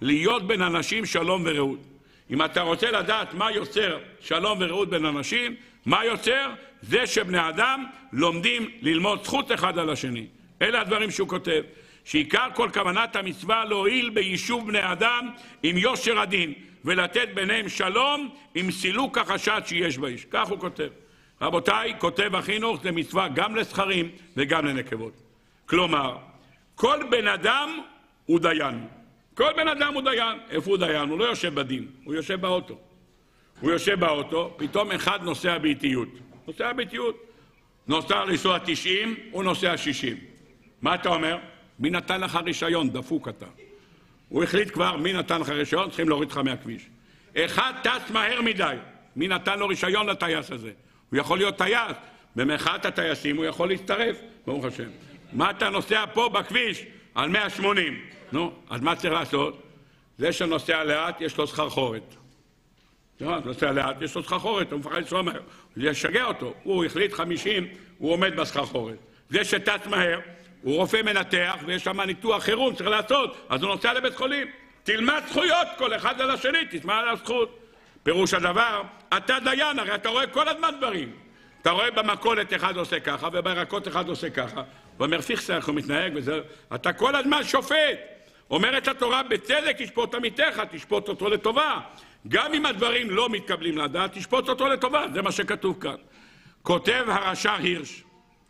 להיות בין אנשים שלום ורעות. אם אתה רוצה לדעת מה יוצר שלום ורעות בין אנשים, מה יוצר? זה שבני אדם לומדים ללמוד זכות אחד על השני. אלה הדברים שהוא כותב. שעיקר כל כוונת המצווה להועיל ביישוב בני אדם עם יושר הדין, ולתת ביניהם שלום עם סילוק החשד שיש באיש. כך הוא כותב. רבותיי, כותב החינוך, זה מצווה גם לזכרים וגם לנקבות. כלומר, כל בן אדם הוא דיין. כל בן אדם הוא דיין. איפה הוא דיין? הוא לא יושב בדין, הוא יושב באוטו. הוא יושב באוטו, פתאום אחד נוסע באיטיות. נוסע באיטיות. נוסע לנסוע תשעים, הוא נוסע שישים. מה אתה אומר? מי נתן לך רישיון? דפוק אתה. הוא החליט כבר, מי נתן לך רישיון? צריכים להוריד לך מהכביש. אחד טס מהר מדי. מי נתן לו רישיון לטייס הזה? הוא יכול להיות טייס. במחאת הטייסים הוא יכול להצטרף, ברוך השם. מה אתה נוסע פה בכביש? על מאה ושמונים. נו, אז מה צריך לעשות? זה שנוסע לאט, יש לו סחרחורת. נוסע לאט, יש לו סחרחורת, הוא מפחד לנסוע מהר. זה ישגע אותו. הוא החליט חמישים, הוא עומד בסחרחורת. זה שטס מהר, הוא רופא מנתח, ויש שם ניתוח חירום, צריך לעשות, אז הוא נוסע לבית חולים. תלמד זכויות, כל אחד על השני, תשמע על הזכות. פירוש הדבר, אתה דיין, הרי אתה רואה כל הזמן דברים. אתה רואה במכולת אחד עושה ככה, ובירקות אחד עושה ככה. ואומר, פיכסה, איך הוא מתנהג, וזה... אתה כל הזמן שופט. אומרת התורה, בצדק תשפוט עמיתך, תשפוט אותו לטובה. גם אם הדברים לא מתקבלים לדעת, תשפוט אותו לטובה. זה מה שכתוב כאן. כותב הרש"ר הירש.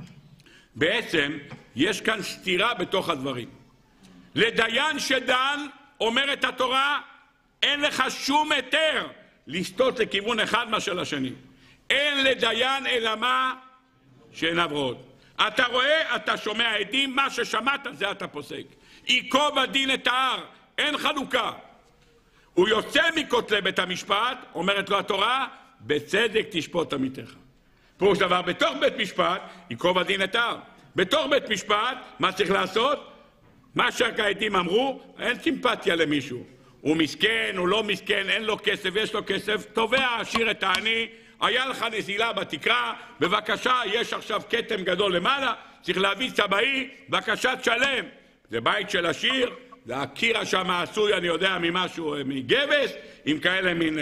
בעצם, יש כאן סתירה בתוך הדברים. לדיין שדן, אומרת התורה, אין לך שום היתר לסטות לכיוון אחד משל השני. אין לדיין אלא מה? שעיניו רואות. אתה רואה, אתה שומע עדים, מה ששמעת זה אתה פוסק. ייקוב הדין את ההר, אין חלוקה. הוא יוצא מכותלי בית המשפט, אומרת לו התורה, בצדק תשפוט עמיתך. פירוש דבר, בתוך בית משפט, ייקוב הדין את ההר. בתוך בית משפט, מה צריך לעשות? מה שהעדים אמרו, אין סימפתיה למישהו. הוא מסכן, הוא לא מסכן, אין לו כסף, יש לו כסף, תובע עשיר את העני, היה לך נזילה בתקרה, בבקשה, יש עכשיו כתם גדול למעלה, צריך להביא צבאי, בבקשה תשלם. זה בית של עשיר, זה הקירה שם עשוי, אני יודע, ממשהו, מגבס, עם כאלה מין,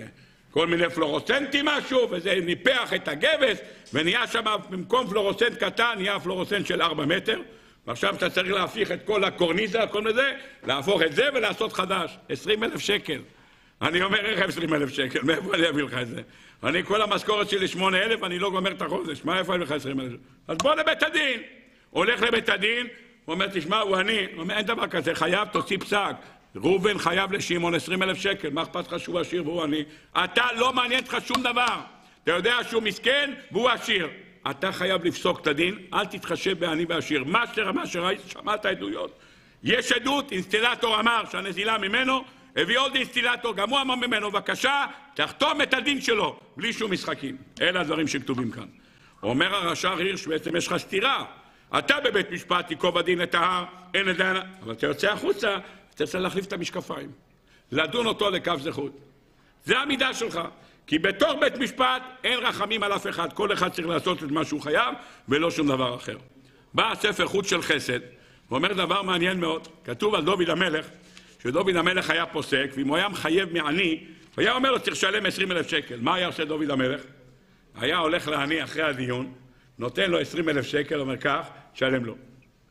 כל מיני פלורוסנטים משהו, וזה ניפח את הגבס, ונהיה שם במקום פלורוסנט קטן, נהיה פלורוסנט של ארבע מטר, ועכשיו אתה צריך להפיך את כל הקורניזה, כל מיני, להפוך את זה ולעשות חדש. עשרים אלף שקל. אני אומר, איך עשרים אלף שקל? מאיפה אני אביא לך את זה? אני, כל המשכורת שלי שמונה אלף, אני לא גומר את החודש. מה, איפה אני לך עשרים אלף? אז בוא לבית הדין. הולך לבית הדין, הוא אומר, תשמע, הוא אני. הוא אומר, אין דבר כזה, חייב, תוציא פסק. ראובן חייב לשמעון עשרים אלף שקל. מה אכפת לך שהוא עשיר והוא אני? אתה לא מעניין לך שום דבר. אתה יודע שהוא מסכן והוא עשיר. אתה חייב לפסוק את הדין, אל תתחשב בעני ועשיר. מה שרמה שראית, שמעת עדויות. יש עדות, אינסטלטור אמר שהנזילה ממנו, הביא עוד אינסטלטור, גם הוא אמר ממנו, בבקשה, תחתום את הדין שלו, בלי שום משחקים. אלה הדברים שכתובים כאן. אומר הרש"ר הירש, בעצם יש לך סתירה. אתה בבית משפט, ייקוב הדין את ההר, אין לדין, אבל אתה יוצא החוצה, אתה צריך להחליף את המשקפיים. לדון אותו לקו זכות. זה המידה שלך. כי בתוך בית משפט אין רחמים על אף אחד, כל אחד צריך לעשות את מה שהוא חייב, ולא שום דבר אחר. בא הספר חוץ של חסד, ואומר דבר מעניין מאוד, כתוב על דוד המלך, שדוד המלך היה פוסק, ואם הוא היה מחייב מעני, הוא היה אומר לו, צריך לשלם עשרים אלף שקל. מה היה עושה דוד המלך? היה הולך לעני אחרי הדיון, נותן לו עשרים אלף שקל, אומר כך, שלם לו.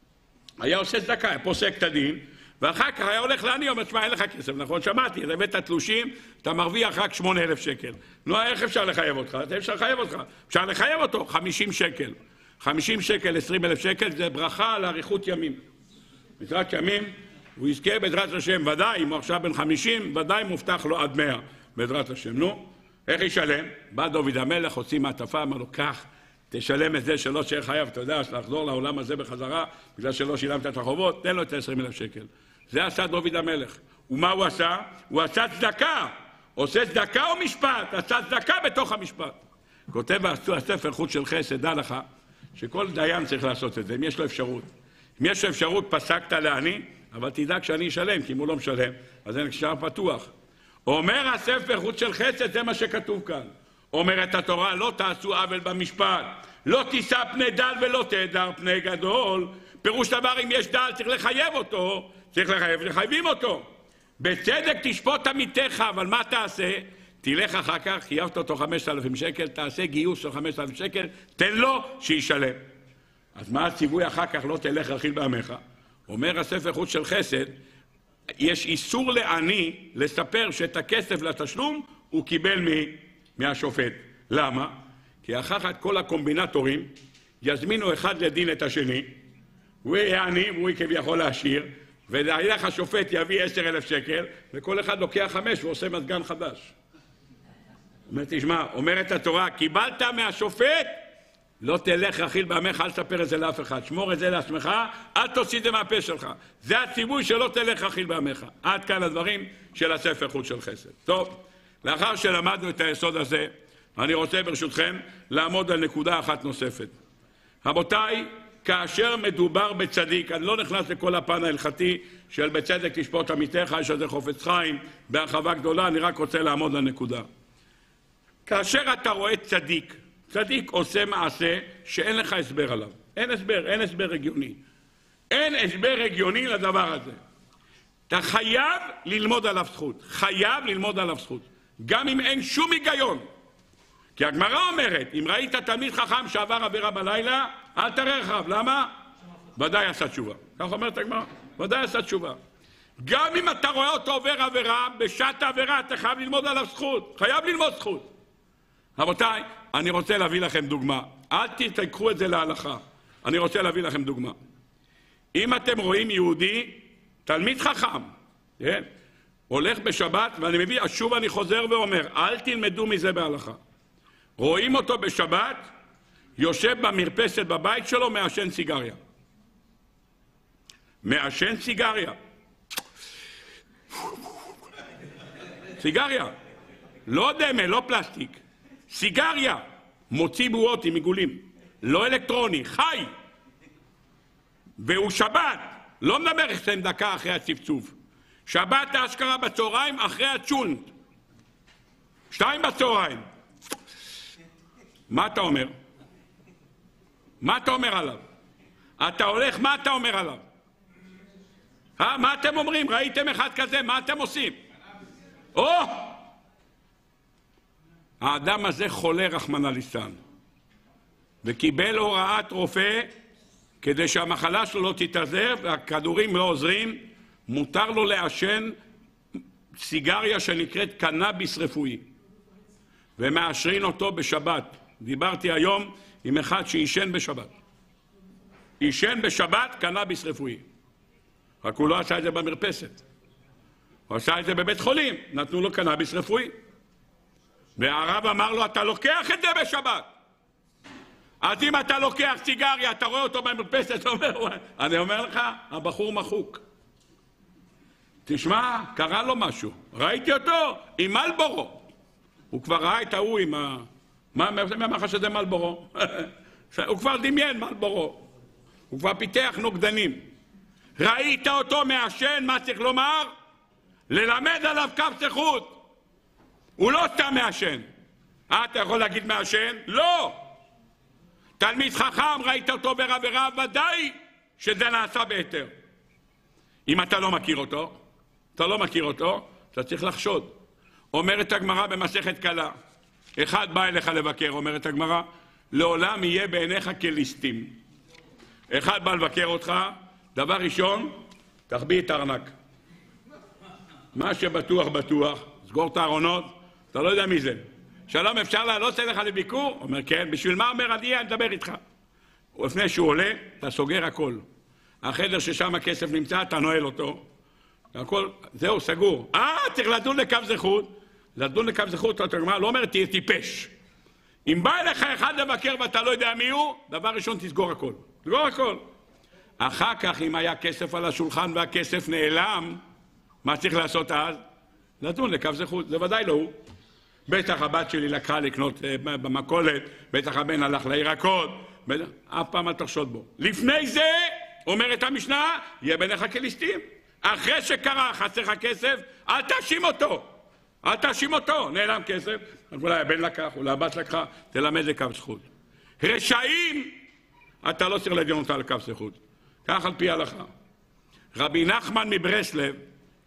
היה עושה צדקה, היה פוסק את הדין, ואחר כך היה הולך לעני, אומר, שמה, אין לך כסף, נכון? שמעתי, הבאת תלושים, אתה מרוויח רק שמונה אלף שקל. נו, איך אפשר לחייב אותך? אפשר לחייב אותך. אפשר לחייב אותו, חמישים שקל. חמישים שקל, עשרים אלף שקל, זה ברכה על אריכות ימים. בעזרת ימים, הוא יזכה בעזרת השם, ודאי, אם הוא עכשיו בן חמישים, ודאי מובטח לו עד מאה, בעזרת השם. נו, איך ישלם? בא דוד המלך, הוציא מעטפה, אמר לו, כך, תשלם את זה שלא שיהיה חייב, אתה יודע, לחזור לעולם הזה בחזרה, בגלל שלא שילמת את החובות, תן לו את עשרים אלף שקל. זה עשה דוד המלך. ומה הוא עשה? הוא עשה צדקה. עושה צדקה או משפט? עשה צדקה בתוך המשפט. כותב הספר חוץ של חסד, דע לך, שכל דיין צריך לעשות את זה, אם יש לו אפשרות. אם יש לו אפשרות, פסקת לעני, אבל תדאג שאני אשלם, כי אם הוא לא משלם, אז זה נשאר פתוח. אומר הספר חוץ של חסד, זה מה שכתוב כאן. אומרת התורה, לא תעשו עוול במשפט, לא תישא פני דל ולא תהדר פני גדול. פירוש דבר, אם יש דל, צריך לחייב אותו, צריך לחייב, לחייבים אותו. בצדק תשפוט עמיתך, אבל מה תעשה? תלך אחר כך, חייבת אותו חמשת אלפים שקל, תעשה גיוס של חמשת אלפים שקל, תן לו שישלם. אז מה הציווי אחר כך? לא תלך רכיל בעמך. אומר הספר חוץ של חסד, יש איסור לעני לספר שאת הכסף לתשלום הוא קיבל מהשופט. למה? כי אחר כך כל הקומבינטורים יזמינו אחד לדין את השני, הוא יהיה עני והוא כביכול לעשיר, ולך השופט יביא עשר אלף שקל, וכל אחד לוקח חמש ועושה מזגן חדש. אומר, תשמע, אומרת התורה, קיבלת מהשופט, לא תלך רכיל בעמך, אל תספר את זה לאף אחד, שמור את זה לעצמך, אל תוציא את זה מהפה שלך. זה הציווי שלא תלך רכיל בעמך. עד כאן הדברים של הספר חוץ של חסד. טוב, לאחר שלמדנו את היסוד הזה, אני רוצה ברשותכם לעמוד על נקודה אחת נוספת. רבותיי, כאשר מדובר בצדיק, אני לא נכנס לכל הפן ההלכתי של בצדק תשפוט עמיתך, יש על זה חופץ חיים בהרחבה גדולה, אני רק רוצה לעמוד על נקודה. כאשר אתה רואה צדיק, צדיק עושה מעשה שאין לך הסבר עליו. אין הסבר, אין הסבר רגיוני. אין הסבר רגיוני לדבר הזה. אתה חייב ללמוד עליו זכות. חייב ללמוד עליו זכות. גם אם אין שום היגיון. כי הגמרא אומרת, אם ראית תלמיד חכם שעבר עבירה בלילה, אל תרחב. למה? ודאי עשה תשובה. כך אומרת הגמרא. ודאי עשה תשובה. גם אם אתה רואה אותו עובר עבירה, בשעת העבירה אתה חייב ללמוד עליו זכות. חייב ללמוד זכות. רבותיי, אני רוצה להביא לכם דוגמה. אל תתקחו את זה להלכה. אני רוצה להביא לכם דוגמה. אם אתם רואים יהודי, תלמיד חכם, כן? הולך בשבת, ואני מביא, שוב אני חוזר ואומר, אל תלמדו מזה בהלכה. רואים אותו בשבת, יושב במרפסת בבית שלו, מעשן סיגריה. מעשן סיגריה. סיגריה. לא דמה, לא פלסטיק. סיגריה. מוציא בועות עם עיגולים. לא אלקטרוני, חי. והוא שבת. לא מדבר עשרים דקה אחרי הצפצוף. שבת האשכרה בצהריים אחרי הצ'ונט. שתיים בצהריים. מה אתה אומר? מה אתה אומר עליו? אתה הולך, מה אתה אומר עליו? אה, מה אתם אומרים? ראיתם אחד כזה, מה אתם עושים? או! האדם הזה חולה רחמנא ליצלן, וקיבל הוראת רופא כדי שהמחלה שלו לא תתעזר והכדורים לא עוזרים, מותר לו לעשן סיגריה שנקראת קנאביס רפואי, ומאשרים אותו בשבת. דיברתי היום עם אחד שישן בשבת. ישן בשבת קנאביס רפואי. רק הוא לא עשה את זה במרפסת. הוא עשה את זה בבית חולים, נתנו לו קנאביס רפואי. והרב אמר לו, אתה לוקח את זה בשבת. אז אם אתה לוקח סיגריה, אתה רואה אותו במרפסת, אומר, אני אומר לך, הבחור מחוק. תשמע, קרה לו משהו. ראיתי אותו עם מלבורו. הוא כבר ראה את ההוא עם ה... מה אמר לך שזה מלבורו? הוא כבר דמיין מלבורו. הוא כבר פיתח נוגדנים. ראית אותו מעשן, מה צריך לומר? ללמד עליו קו זכות. הוא לא סתם מעשן. אה, אתה יכול להגיד מעשן? לא. תלמיד חכם, ראית אותו בעבירה, ודאי שזה נעשה בהיתר. אם אתה לא מכיר אותו, אתה לא מכיר אותו, אתה צריך לחשוד. אומרת הגמרא במסכת קלה, אחד בא אליך לבקר, אומרת הגמרא, לעולם יהיה בעיניך כליסטים. אחד בא לבקר אותך, דבר ראשון, תחביא את הארנק. מה שבטוח בטוח, סגור את הארונות, אתה לא יודע מי זה. שלום, אפשר לעלות אליך לביקור? אומר, כן. בשביל מה? אומר, אני אדבר איתך. לפני שהוא עולה, אתה סוגר הכל. החדר ששם הכסף נמצא, אתה נועל אותו. הכל, זהו, סגור. אה, צריך לדון לקו זכות. לדון לקו זכות, אתה לא אומר, תהיה טיפש. אם בא אליך אחד לבקר ואתה לא יודע מי הוא, דבר ראשון, תסגור הכל. תסגור הכל. אחר כך, אם היה כסף על השולחן והכסף נעלם, מה צריך לעשות אז? לדון לקו זכות. זה ודאי לא הוא. בטח הבת שלי לקחה לקנות במכולת, בטח הבן הלך לירקות, אף פעם אל תחשוד בו. לפני זה, אומרת המשנה, יהיה ביניך כליסטים. אחרי שקרה חסר לך כסף, אל תאשים אותו. אל תאשים אותו. נעלם כסף, אולי הבן לקח, אולי הבת לקחה, תלמד לקו זכות. רשעים, אתה לא צריך לדון אותה לקו זכות. כך על פי ההלכה. רבי נחמן מברסלב,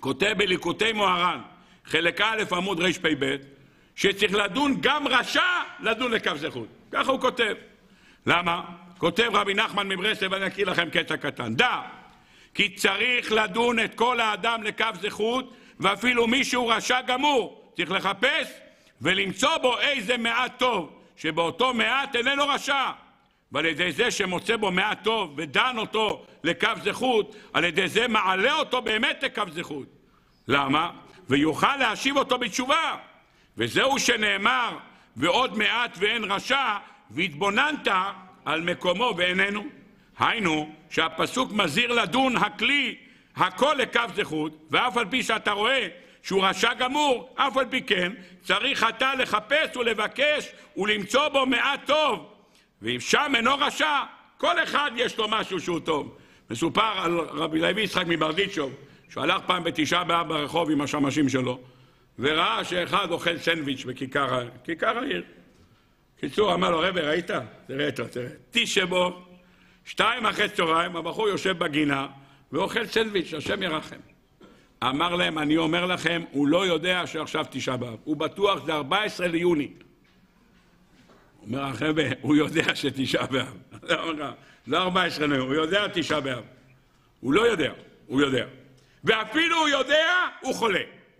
כותב בליקוטי מוהר"ן, חלק א' עמוד רפ"ב, שצריך לדון גם רשע, לדון לכף זכות. ככה הוא כותב. למה? כותב רבי נחמן מברסלב, ואני אקריא לכם קטע קטן. דע, כי צריך לדון את כל האדם לכף זכות, ואפילו מישהו רשע גמור, צריך לחפש ולמצוא בו איזה מעט טוב, שבאותו מעט איננו רשע. ועל ידי זה שמוצא בו מעט טוב ודן אותו לכף זכות, על ידי זה מעלה אותו באמת לכף זכות. למה? ויוכל להשיב אותו בתשובה. וזהו שנאמר, ועוד מעט ואין רשע, והתבוננת על מקומו ואיננו. היינו, שהפסוק מזהיר לדון הכלי, הכל לכף זכות, ואף על פי שאתה רואה שהוא רשע גמור, אף על פי כן, צריך אתה לחפש ולבקש ולמצוא בו מעט טוב. ואם שם אינו רשע, כל אחד יש לו משהו שהוא טוב. מסופר על רבי לוי יצחק מברדיצ'וב, שהוא הלך פעם בתשעה באב ברחוב עם השמשים שלו, וראה שאחד אוכל סנדוויץ' בכיכר כיכר העיר. קיצור, אמר לו, רבי, ראית? תראה אותו, תראה. תשע בו, שתיים אחרי צהריים, הבחור יושב בגינה, ואוכל סנדוויץ', השם ירחם. אמר להם, אני אומר לכם, הוא לא יודע שעכשיו תשעה באב. הוא בטוח, זה ארבעה עשר ליוני. הוא אומר, רבי, הוא יודע שתשעה באב. לא ארבעה עשר ליוני, הוא יודע תשעה באב. הוא לא יודע, הוא יודע. ואפילו הוא יודע, הוא חולה.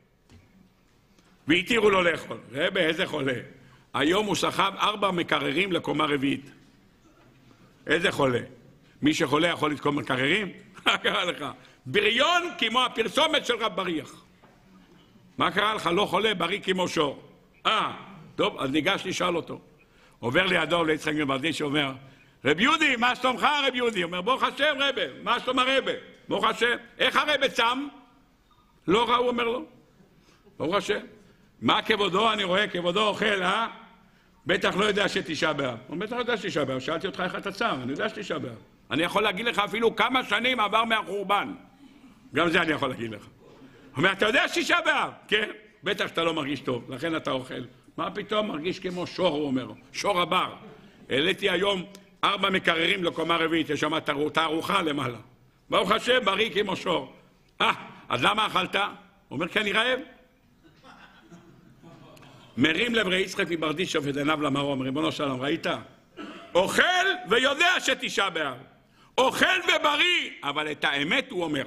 והתירו לו לאכול. רבי, איזה חולה? היום הוא סחב ארבע מקררים לקומה רביעית. איזה חולה? מי שחולה יכול לתקום מקררים? מה קרה לך? בריון כמו הפרסומת של רב בריח. מה קרה לך? לא חולה, בריא כמו שור. אה, טוב, אז ניגש לשאול אותו. עובר לידו ליצחק מברדיצ'וב שאומר, רב יהודי, מה שלומך רב יהודי? אומר, ברוך השם רבי, מה שלום הרבי? ברוך השם. איך הרבי צם? לא ראו, אומר לו. ברוך השם. מה כבודו? אני רואה כבודו אוכל, אה? בטח לא יודע שתשעה באב. הוא בטח לא יודע שתשעה באב. שאלתי אותך איך אתה צם, אני יודע שתשעה באב. אני יכול להגיד לך אפילו כמה שנים עבר מהחורבן. גם זה אני יכול להגיד לך. הוא אומר, אתה יודע שתשעה באב? כן. בטח שאתה לא מרגיש טוב, לכן אתה אוכל. מה פתאום? מרגיש כמו שור, הוא אומר. שור הבר. העליתי היום ארבע מקררים לקומה רביעית, יש שם תערוכה למעלה. ברוך השם, בריא כמו שור. אה, אז למה אכלת? הוא אומר, כי אני רעב. מרים לב רבי יצחק מברדיצ'וב את עיניו למרום, ריבונו שלום, ראית? אוכל ויודע שתשעה באב. אוכל ובריא, אבל את האמת הוא אומר.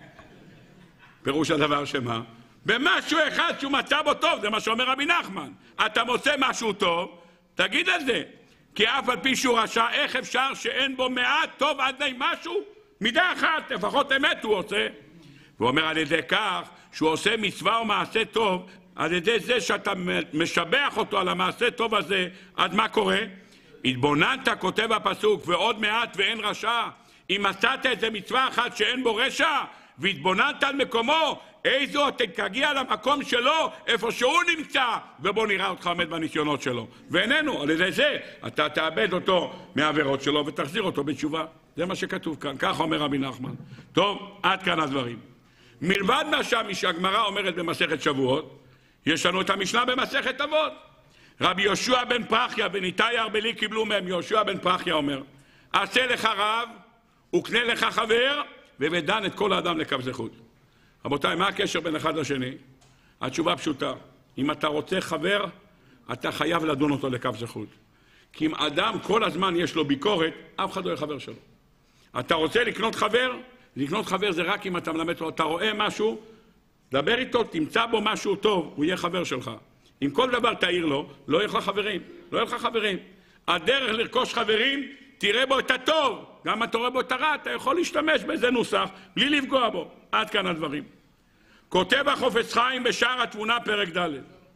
פירוש הדבר שמה? במשהו אחד שהוא מצא בו טוב, זה מה שאומר רבי נחמן. אתה מוצא משהו טוב, תגיד על זה. כי אף על פי שהוא רשע, איך אפשר שאין בו מעט טוב עד די משהו? מידה אחת, לפחות אמת הוא עושה. הוא אומר על ידי כך שהוא עושה מצווה או מעשה טוב, על ידי זה שאתה משבח אותו על המעשה טוב הזה, עד מה קורה? התבוננת, כותב הפסוק, ועוד מעט ואין רשע. אם מצאת איזה מצווה אחת שאין בו רשע, והתבוננת על מקומו, איזו תגיע למקום שלו, איפה שהוא נמצא, ובוא נראה אותך עומד בניסיונות שלו. ואיננו, על ידי זה, אתה תאבד אותו מהעבירות שלו, ותחזיר אותו בתשובה. זה מה שכתוב כאן, כך אומר רבי נחמן. טוב, עד כאן הדברים. מלבד מה שהגמרא אומרת במסכת שבועות, יש לנו את המשנה במסכת אבות. רבי יהושע בן פרחיה וניתאי ארבלי קיבלו מהם. יהושע בן פרחיה אומר, עשה לך רב וקנה לך חבר ודן את כל האדם לכף זכות. רבותיי, מה הקשר בין אחד לשני? התשובה פשוטה. אם אתה רוצה חבר, אתה חייב לדון אותו לכף זכות. כי אם אדם כל הזמן יש לו ביקורת, אף אחד לא יהיה חבר שלו. אתה רוצה לקנות חבר? לקנות חבר זה רק אם אתה מלמד אותו. אתה רואה משהו, דבר איתו, תמצא בו משהו טוב, הוא יהיה חבר שלך. אם כל דבר תעיר לו, לא יהיה לך חברים. לא יהיה לך חברים. הדרך לרכוש חברים, תראה בו את הטוב. גם אם אתה רואה בו את הרע, אתה יכול להשתמש באיזה נוסח, בלי לפגוע בו. עד כאן הדברים. כותב החופץ חיים בשער התבונה פרק ד'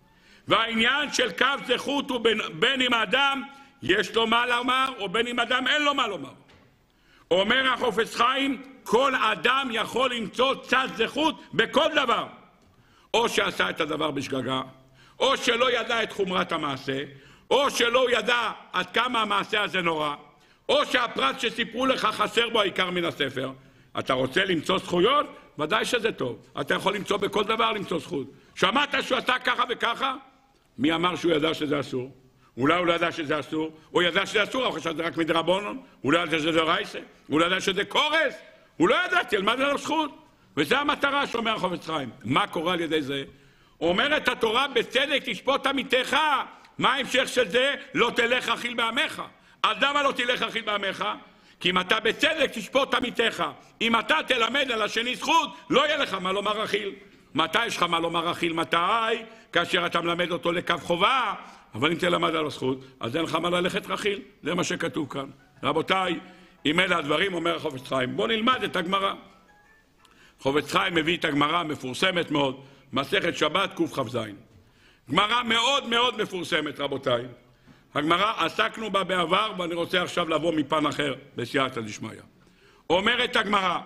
והעניין של כף זכות הוא בין, בין אם האדם יש לו מה לומר, או בין אם אדם אין לו מה לומר. אומר החופץ חיים, כל אדם יכול למצוא צד זכות בכל דבר. או שעשה את הדבר בשגגה, או שלא ידע את חומרת המעשה, או שלא ידע עד כמה המעשה הזה נורא, או שהפרט שסיפרו לך חסר בו העיקר מן הספר. אתה רוצה למצוא זכויות? ודאי שזה טוב. אתה יכול למצוא בכל דבר למצוא זכות. שמעת שהוא עשה ככה וככה? מי אמר שהוא ידע שזה אסור? אולי הוא לא ידע שזה אסור, או ידע שזה אסור, אבל חשב שזה רק מדרבנן, הוא לא ידע שזה רייסה, הוא לא ידע שזה קורס, הוא לא ידע, תלמד לו זכות. וזו המטרה שאומר החפץ חיים. מה קורה על ידי זה? אומרת התורה, בצדק תשפוט עמיתך. מה ההמשך של זה? לא תלך רכיל בעמך. אז למה לא תלך רכיל בעמך? כי אם אתה בצדק תשפוט עמיתך. אם אתה תלמד על השני זכות, לא יהיה לך מה לומר רכיל. מתי יש לך מה לומר רכיל? מתי? כאשר אתה מלמד אותו לקו חובה. אבל אם תלמד על הזכות, אז אין לך מה ללכת רכיל. זה מה שכתוב כאן. רבותיי, אם אלה הדברים, אומר החפץ חיים, בוא נלמד את הגמרא. חפץ חיים מביא את הגמרא מפורסמת מאוד, מסכת שבת קכ"ז. גמרא מאוד מאוד מפורסמת, רבותיי. הגמרא עסקנו בה בעבר, ואני רוצה עכשיו לבוא מפן אחר, בסייעתא דשמיא. אומרת הגמרא,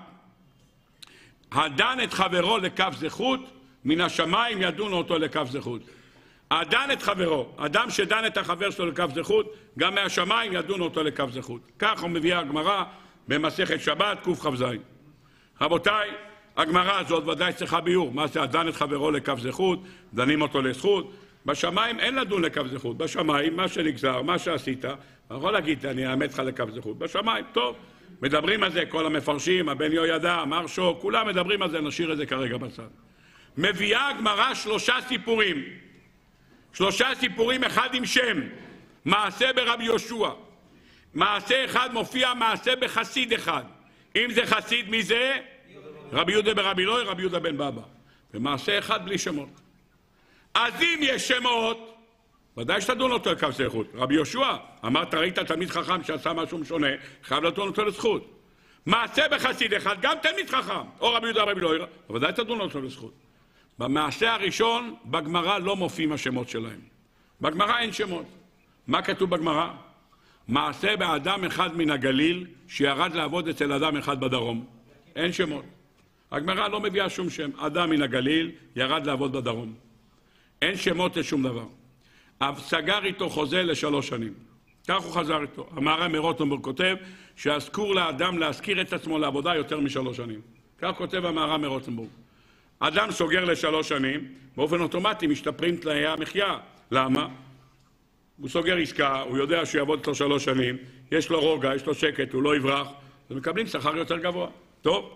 הדן את חברו לכף זכות, מן השמיים ידונו אותו לכף זכות. הדן את חברו, אדם שדן את החבר שלו לכף זכות, גם מהשמיים ידונו אותו לכף זכות. כך הוא מביא הגמרא במסכת שבת קכ"ז. רבותיי, הגמרא הזאת ודאי צריכה ביור. מה זה הדן את חברו לכף זכות, דנים אותו לזכות? בשמיים אין לדון לכף זכות. בשמיים, מה שנגזר, מה שעשית, אני יכול להגיד, אני אעמד לך לכף זכות. בשמיים, טוב. מדברים על זה כל המפרשים, הבן יהוידע, מרשו, כולם מדברים על זה, נשאיר את זה כרגע בצד. מביאה הגמרא שלושה סיפורים. שלושה סיפורים, אחד עם שם. מעשה ברבי יהושע. מעשה אחד מופיע, מעשה בחסיד אחד. אם זה חסיד, מי זה? רבי יהודה ברבי אלוהי, רבי יהודה בן בבא. ומעשה אחד בלי שמות. אז אם יש שמות, ודאי שתדון אותו לכף זכות. רבי יהושע, אמרת, ראית תלמיד חכם שעשה משהו שונה, חייב לדון אותו לזכות. מעשה בחסיד אחד, גם תלמיד חכם, או רבי יהודה ברבי אלוהי, ודאי תדון אותו לזכות. במעשה הראשון, בגמרא לא מופיעים השמות שלהם. בגמרא אין שמות. מה כתוב בגמרא? מעשה באדם אחד מן הגליל, שירד לעבוד אצל אדם אחד בדרום. אין שמות. הגמרא לא מביאה שום שם. אדם מן הגליל ירד לעבוד בדרום. אין שמות לשום דבר. אב סגר איתו חוזה לשלוש שנים. כך הוא חזר איתו. המהר"ם מרוטנבורג כותב שאזכור לאדם להזכיר את עצמו לעבודה יותר משלוש שנים. כך כותב המהר"ם מרוטנבורג. אדם סוגר לשלוש שנים, באופן אוטומטי משתפרים תנאי המחיה. למה? הוא סוגר עסקה, הוא יודע שהוא יעבוד איתו שלוש שנים, יש לו רוגע, יש לו שקט, הוא לא יברח, ומקבלים שכר יותר גבוה. טוב.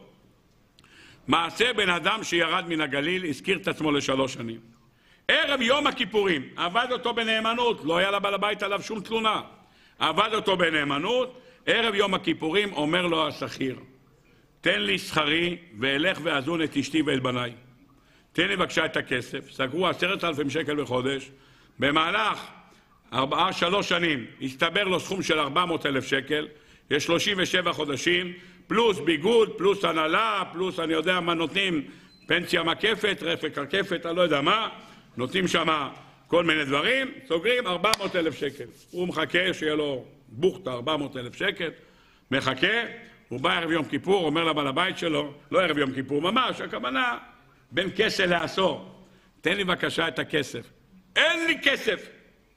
מעשה בן אדם שירד מן הגליל, הזכיר את עצמו לשלוש שנים. ערב יום הכיפורים, עבד אותו בנאמנות, לא היה לבעל הבית עליו שום תלונה. עבד אותו בנאמנות, ערב יום הכיפורים אומר לו השכיר, תן לי שכרי ואלך ואזון את אשתי ואת בניי. תן לי בבקשה את הכסף, סגרו עשרת אלפים שקל בחודש, במהלך ארבעה, שלוש שנים, הסתבר לו סכום של ארבע מאות אלף שקל, יש שלושים ושבע חודשים, פלוס ביגוד, פלוס הנהלה, פלוס אני יודע מה נותנים, פנסיה מקפת, רפק רקפת, אני לא יודע מה, נותנים שם כל מיני דברים, סוגרים ארבע מאות אלף שקל. הוא מחכה שיהיה לו בוכטה ארבע מאות אלף שקל, מחכה, הוא בא ערב יום כיפור, אומר לבעל הבית שלו, לא ערב יום כיפור ממש, הכוונה בין כסף לעשור, תן לי בבקשה את הכסף. אין לי כסף!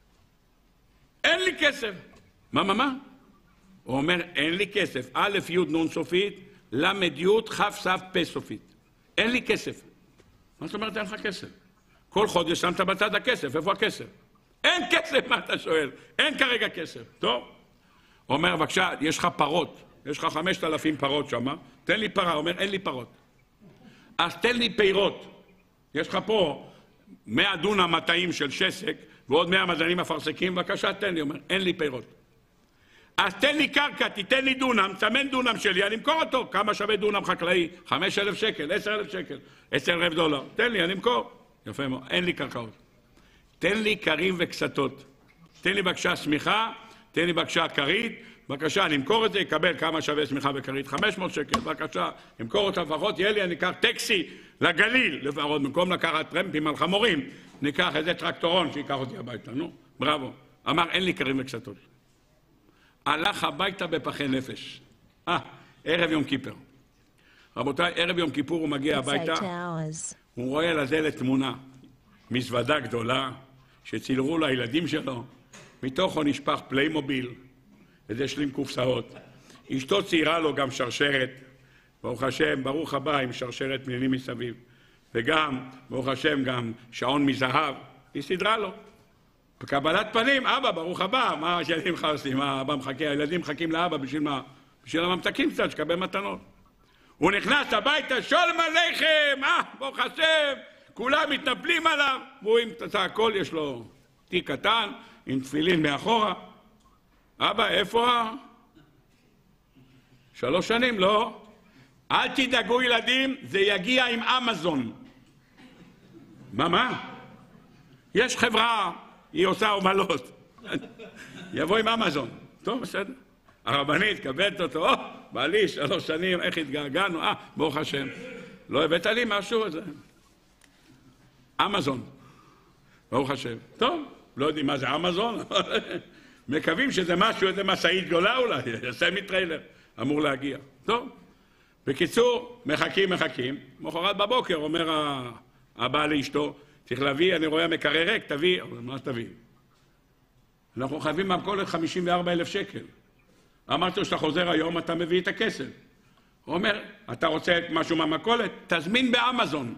אין לי כסף! מה, מה, מה? הוא אומר, אין לי כסף. א' י' נ' סופית, ל' י' כ' ס' פ' סופית. אין לי כסף. מה זאת אומרת אין לך כסף? כל חודש שמת בצד הכסף, איפה הכסף? אין כסף, מה אתה שואל? אין כרגע כסף. טוב? הוא אומר, בבקשה, יש לך פרות. יש לך חמשת אלפים פרות שם, תן לי פרה. הוא אומר, אין לי פרות. אז תן לי פירות. יש לך פה מאה דונם מטעים של שסק, ועוד מאה מדענים אפרסקים, בבקשה, תן לי. הוא אומר, אין לי פירות. אז תן לי קרקע, תיתן לי דונם, תסמן דונם שלי, אני אמכור אותו. כמה שווה דונם חקלאי? חמישה אלף שקל, עשרה אלף שקל, עשרה אלף דולר. תן לי, אני אמכור. יפה מאוד, אין לי קרקעות. תן לי קרים וקסתות. תן לי בבקשה סמיכה, תן לי בבקשה קרית, בבקשה, אני אמכור את זה, יקבל כמה שווה סמיכה וקרית, חמש מאות שקל, בבקשה, אמכור אותה לפחות, יהיה לי, אני אקח טקסי לגליל, לפחות, במקום לקחת טרמפים על חמורים, ניקח איזה טרקטורון שיקח אותי הביתה, נו, בראבו. אמר, אין לי קרים וקסתות. הלך הביתה בפחי נפש. אה, ערב יום כיפר. רבותיי, ערב יום כיפור הוא מגיע הביתה, הוא רואה על הדלת תמונה, מזוודה גדולה, שצילרו לילדים שלו, מתוכו נשפך פליימוביל, וזה שלים קופסאות. אשתו ציירה לו גם שרשרת, ברוך השם, ברוך הבא עם שרשרת פנינים מסביב, וגם, ברוך השם, גם שעון מזהב, היא סדרה לו. בקבלת פנים, אבא, ברוך הבא, מה הילדים לך עושים? מה אבא מחכה? הילדים מחכים לאבא בשביל מה? בשביל הממתקים קצת, שקבל מתנות. הוא נכנס הביתה, שולם עליכם, אה, ברוך השם, כולם מתנפלים עליו, והוא עם הכל, יש לו תיק קטן, עם תפילין מאחורה. אבא, איפה? שלוש שנים, לא. אל תדאגו ילדים, זה יגיע עם אמזון. מה, מה? יש חברה, היא עושה אומלות. יבוא עם אמזון. טוב, בסדר. הרבנית, קבלת אותו, או, בעלי, שלוש שנים, איך התגעגענו, אה, ברוך השם. לא הבאת לי משהו הזה. אמזון. ברוך השם. טוב, לא יודעים מה זה אמזון, מקווים שזה משהו, איזה מסעית גדולה אולי, סמי טריילר, אמור להגיע. טוב. בקיצור, מחכים, מחכים. מחרת בבוקר אומר הבעל לאשתו, צריך להביא, אני רואה מקרר ריק, תביא. מה תביא? אנחנו חייבים מהמכולת חמישים וארבעה אלף שקל. אמרתי לו שאתה חוזר היום, אתה מביא את הכסף. הוא אומר, אתה רוצה משהו מהמכולת? תזמין באמזון.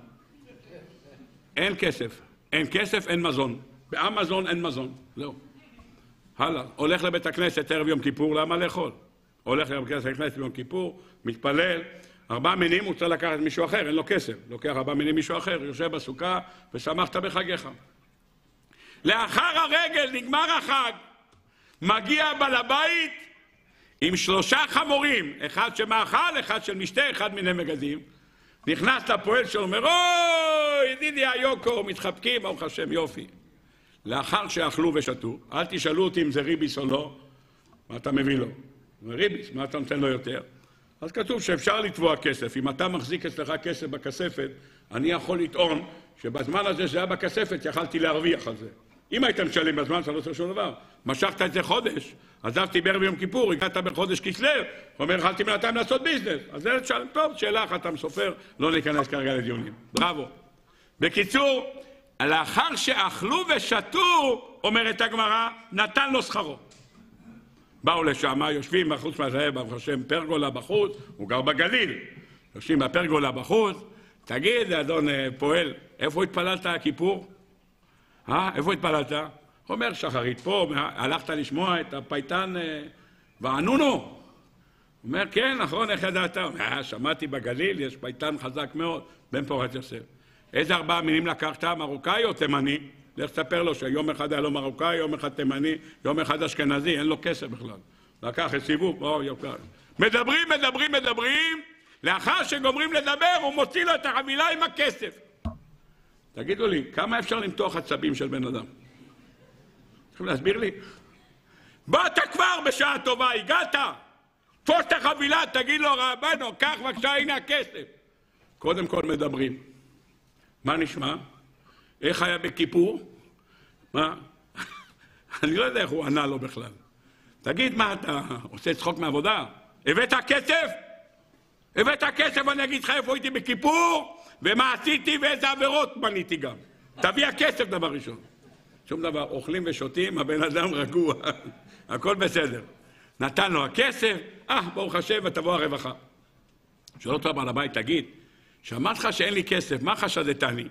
אין כסף. אין כסף, אין מזון. באמזון אין מזון. זהו. הלאה. הולך לבית הכנסת ערב יום כיפור, למה לאכול? הולך לבית הכנסת ביום כיפור, מתפלל, ארבע מינים הוא צריך לקחת מישהו אחר, אין לו כסף. לוקח ארבע מינים מישהו אחר, יושב בסוכה ושמחת בחגיך. לאחר הרגל נגמר החג, מגיע בעל הבית עם שלושה חמורים, אחד שמאכל, אחד של משתה, אחד מיני מגדים. נכנס לפועל שלו, אומר, אוי, ידידי היוקו, מתחבקים, ברוך השם, יופי. לאחר שאכלו ושתו, אל תשאלו אותי אם זה ריביס או לא, מה אתה מביא לו? ריביס, מה אתה נותן לו יותר? אז כתוב שאפשר לתבוע כסף. אם אתה מחזיק אצלך כסף בכספת, אני יכול לטעון שבזמן הזה שזה היה בכספת, יכלתי להרוויח על זה. אם היית משלם בזמן, אתה לא צריך שום דבר. משכת את זה חודש, עזבתי בערב יום כיפור, הגעת בחודש כסלו, אומר, יכלתי בינתיים לעשות ביזנס. אז זה שאלה, טוב, שאלה אחת, אתה מסופר, לא ניכנס כרגע לדיונים. בראבו. בקיצור, לאחר שאכלו ושתו, אומרת הגמרא, נתן לו שכרו. באו לשם, יושבים בחוץ מהזהב, ברוך השם, פרגולה בחוץ, הוא גר בגליל. יושבים בפרגולה בחוץ, תגיד, אדון פועל, איפה התפללת הכיפור? אה, איפה התפללת? אומר, שחרית פה, הלכת לשמוע את הפייטן וענונו? אומר, כן, נכון, איך ידעת? אה, שמעתי בגליל, יש פייטן חזק מאוד, בן פורת יוסף. איזה ארבעה מינים לקחת, מרוקאי או תימני? לך תספר לו שיום אחד היה לו מרוקאי, יום אחד תימני, יום אחד אשכנזי, אין לו כסף בכלל. לקח את סיבוב, או יוקר. מדברים, מדברים, מדברים, לאחר שגומרים לדבר, הוא מוציא לו את החבילה עם הכסף. תגידו לי, כמה אפשר למתוח עצבים של בן אדם? צריכים להסביר לי? באת כבר בשעה טובה, הגעת, תפוס את החבילה, תגיד לו, רבנו, קח בבקשה, הנה הכסף. קודם כל מדברים. מה נשמע? איך היה בכיפור? מה? אני לא יודע איך הוא ענה לו בכלל. תגיד, מה אתה עושה צחוק מעבודה? הבאת כסף? הבאת כסף, אני אגיד לך איפה הייתי בכיפור, ומה עשיתי ואיזה עבירות בניתי גם. תביא הכסף דבר ראשון. שום דבר, אוכלים ושותים, הבן אדם רגוע, הכל בסדר. נתן לו הכסף, אה, ברוך השם, ותבוא הרווחה. שואל אותו בעל הבית, תגיד, שמעת לך שאין לי כסף, מה חשדתני?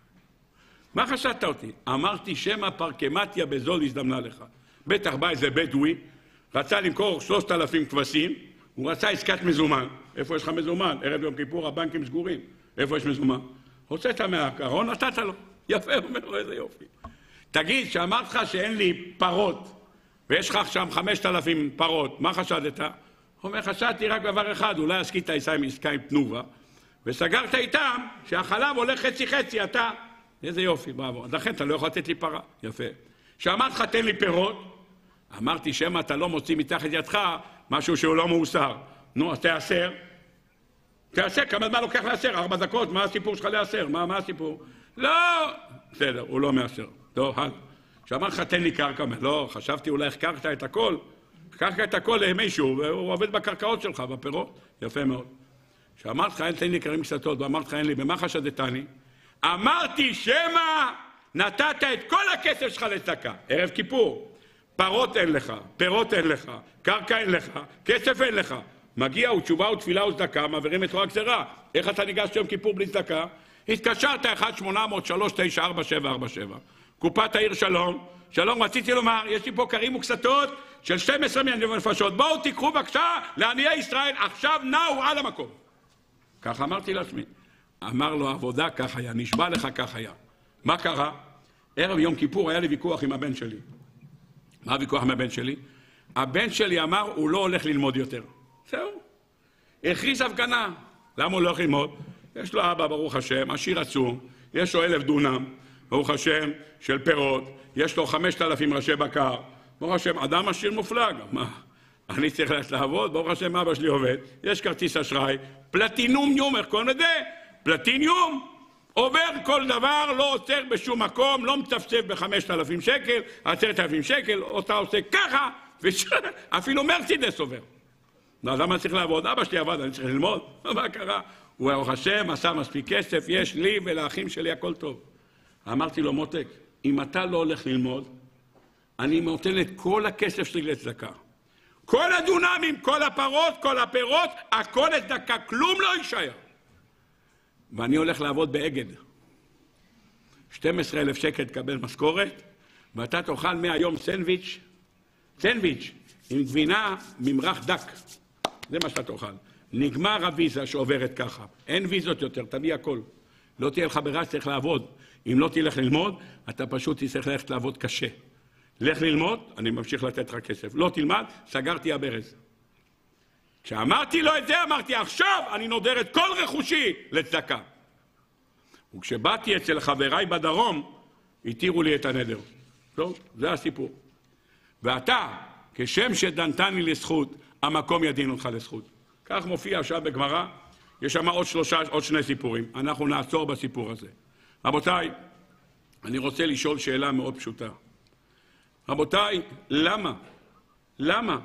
מה חשדת אותי? אמרתי שמא פרקמטיה בזול הזדמנה לך. בטח בא איזה בדואי, רצה למכור שלושת אלפים כבשים, הוא רצה עסקת מזומן. איפה יש לך מזומן? ערב יום כיפור הבנקים סגורים. איפה יש מזומן? הוצאת מהקרון, נתת לו. יפה, אומר לו, איזה יופי. תגיד, שאמרת לך שאין לי פרות, ויש לך שם חמשת אלפים פרות, מה חשדת? הוא אומר, חשדתי רק דבר אחד, אולי עסקית עסקה עם תנובה, וסגרת איתם שהחלב הולך חצי חצי, אתה... איזה יופי, בראבו. אז לכן אתה לא יכול לתת לי פרה. יפה. שאמרת לך, תן לי פירות, אמרתי שמה אתה לא מוציא מתחת ידך משהו שהוא לא מאוסר. נו, אז תאסר. תאסר, כמה זמן לוקח לאסר? ארבע דקות, מה הסיפור שלך לאסר? מה, מה הסיפור? לא! בסדר, הוא לא מאסר. טוב, הלאה. שאמר לך, תן לי קרקע. לא, חשבתי אולי החקרת את הכל. החקרת את הכל למישהו, והוא עובד בקרקעות שלך, בפירות. יפה מאוד. שאמרת לך, אין תן לי קרים קצתות, ואמרת לך, אין לי, במה חשדתני? אמרתי שמה נתת את כל הכסף שלך לצדקה. ערב כיפור. פרות אין לך, פירות אין לך, קרקע אין לך, כסף אין לך. מגיע ותשובה ותפילה וצדקה, מעבירים את רוע גזירה. איך אתה ניגש יום כיפור בלי צדקה? התקשרת אחת שמונה אפס שלוש תשע ארבע שבע ארבע שבע. קופת העיר שלום. שלום, רציתי לומר, יש לי פה קרים וקצתות של שתים עשרה מיליון נפשות. בואו תיקחו בבקשה לעניי ישראל, עכשיו נאו על המקום. ככה אמרתי לעצמי. אמר לו, עבודה כך היה, נשבע לך כך היה. מה קרה? ערב יום כיפור היה לי ויכוח עם הבן שלי. מה הוויכוח עם הבן שלי? הבן שלי אמר, הוא לא הולך ללמוד יותר. זהו. הכריז הפגנה. למה הוא לא הולך ללמוד? יש לו אבא, ברוך השם, עשיר עצום, יש לו אלף דונם, ברוך השם, של פירות, יש לו חמשת אלפים ראשי בקר, ברוך השם, אדם עשיר מופלג. מה? אני צריך ללכת לעבוד, ברוך השם, אבא שלי עובד, יש כרטיס אשראי, פלטינום יום, איך קוראים לזה? פלטיניום, עובר כל דבר, לא עוצר בשום מקום, לא מצפצף בחמשת אלפים שקל, עשרת אלפים שקל, אתה עושה ככה, ואפילו מרסידס עובר. אז למה צריך לעבוד? אבא שלי עבד, אני צריך ללמוד. מה קרה? הוא ברוך השם, עשה מספיק כסף, יש לי ולאחים שלי הכל טוב. אמרתי לו, מותק, אם אתה לא הולך ללמוד, אני נותן את כל הכסף שלי לצדקה. כל הדונמים, כל הפרות, כל הפירות, הכל לצדקה, כלום לא יישאר. ואני הולך לעבוד באגד. שנים עשר אלף שקל תקבל משכורת, ואתה תאכל מהיום סנדוויץ', סנדוויץ', עם גבינה ממרח דק. זה מה שאתה תאכל. נגמר הוויזה שעוברת ככה. אין ויזות יותר, תביא הכל. לא תהיה לך ברע, צריך לעבוד. אם לא תלך ללמוד, אתה פשוט תצטרך ללכת לעבוד קשה. לך ללמוד, אני ממשיך לתת לך כסף. לא תלמד, סגרתי הברז. כשאמרתי לו את זה, אמרתי, עכשיו אני נודר את כל רכושי לצדקה. וכשבאתי אצל חבריי בדרום, התירו לי את הנדר. לא, זה הסיפור. ואתה, כשם שדנתני לזכות, המקום ידין אותך לזכות. כך מופיע עכשיו בגמרא, יש שם עוד שלושה, עוד שני סיפורים. אנחנו נעצור בסיפור הזה. רבותיי, אני רוצה לשאול שאלה מאוד פשוטה. רבותיי, למה? למה?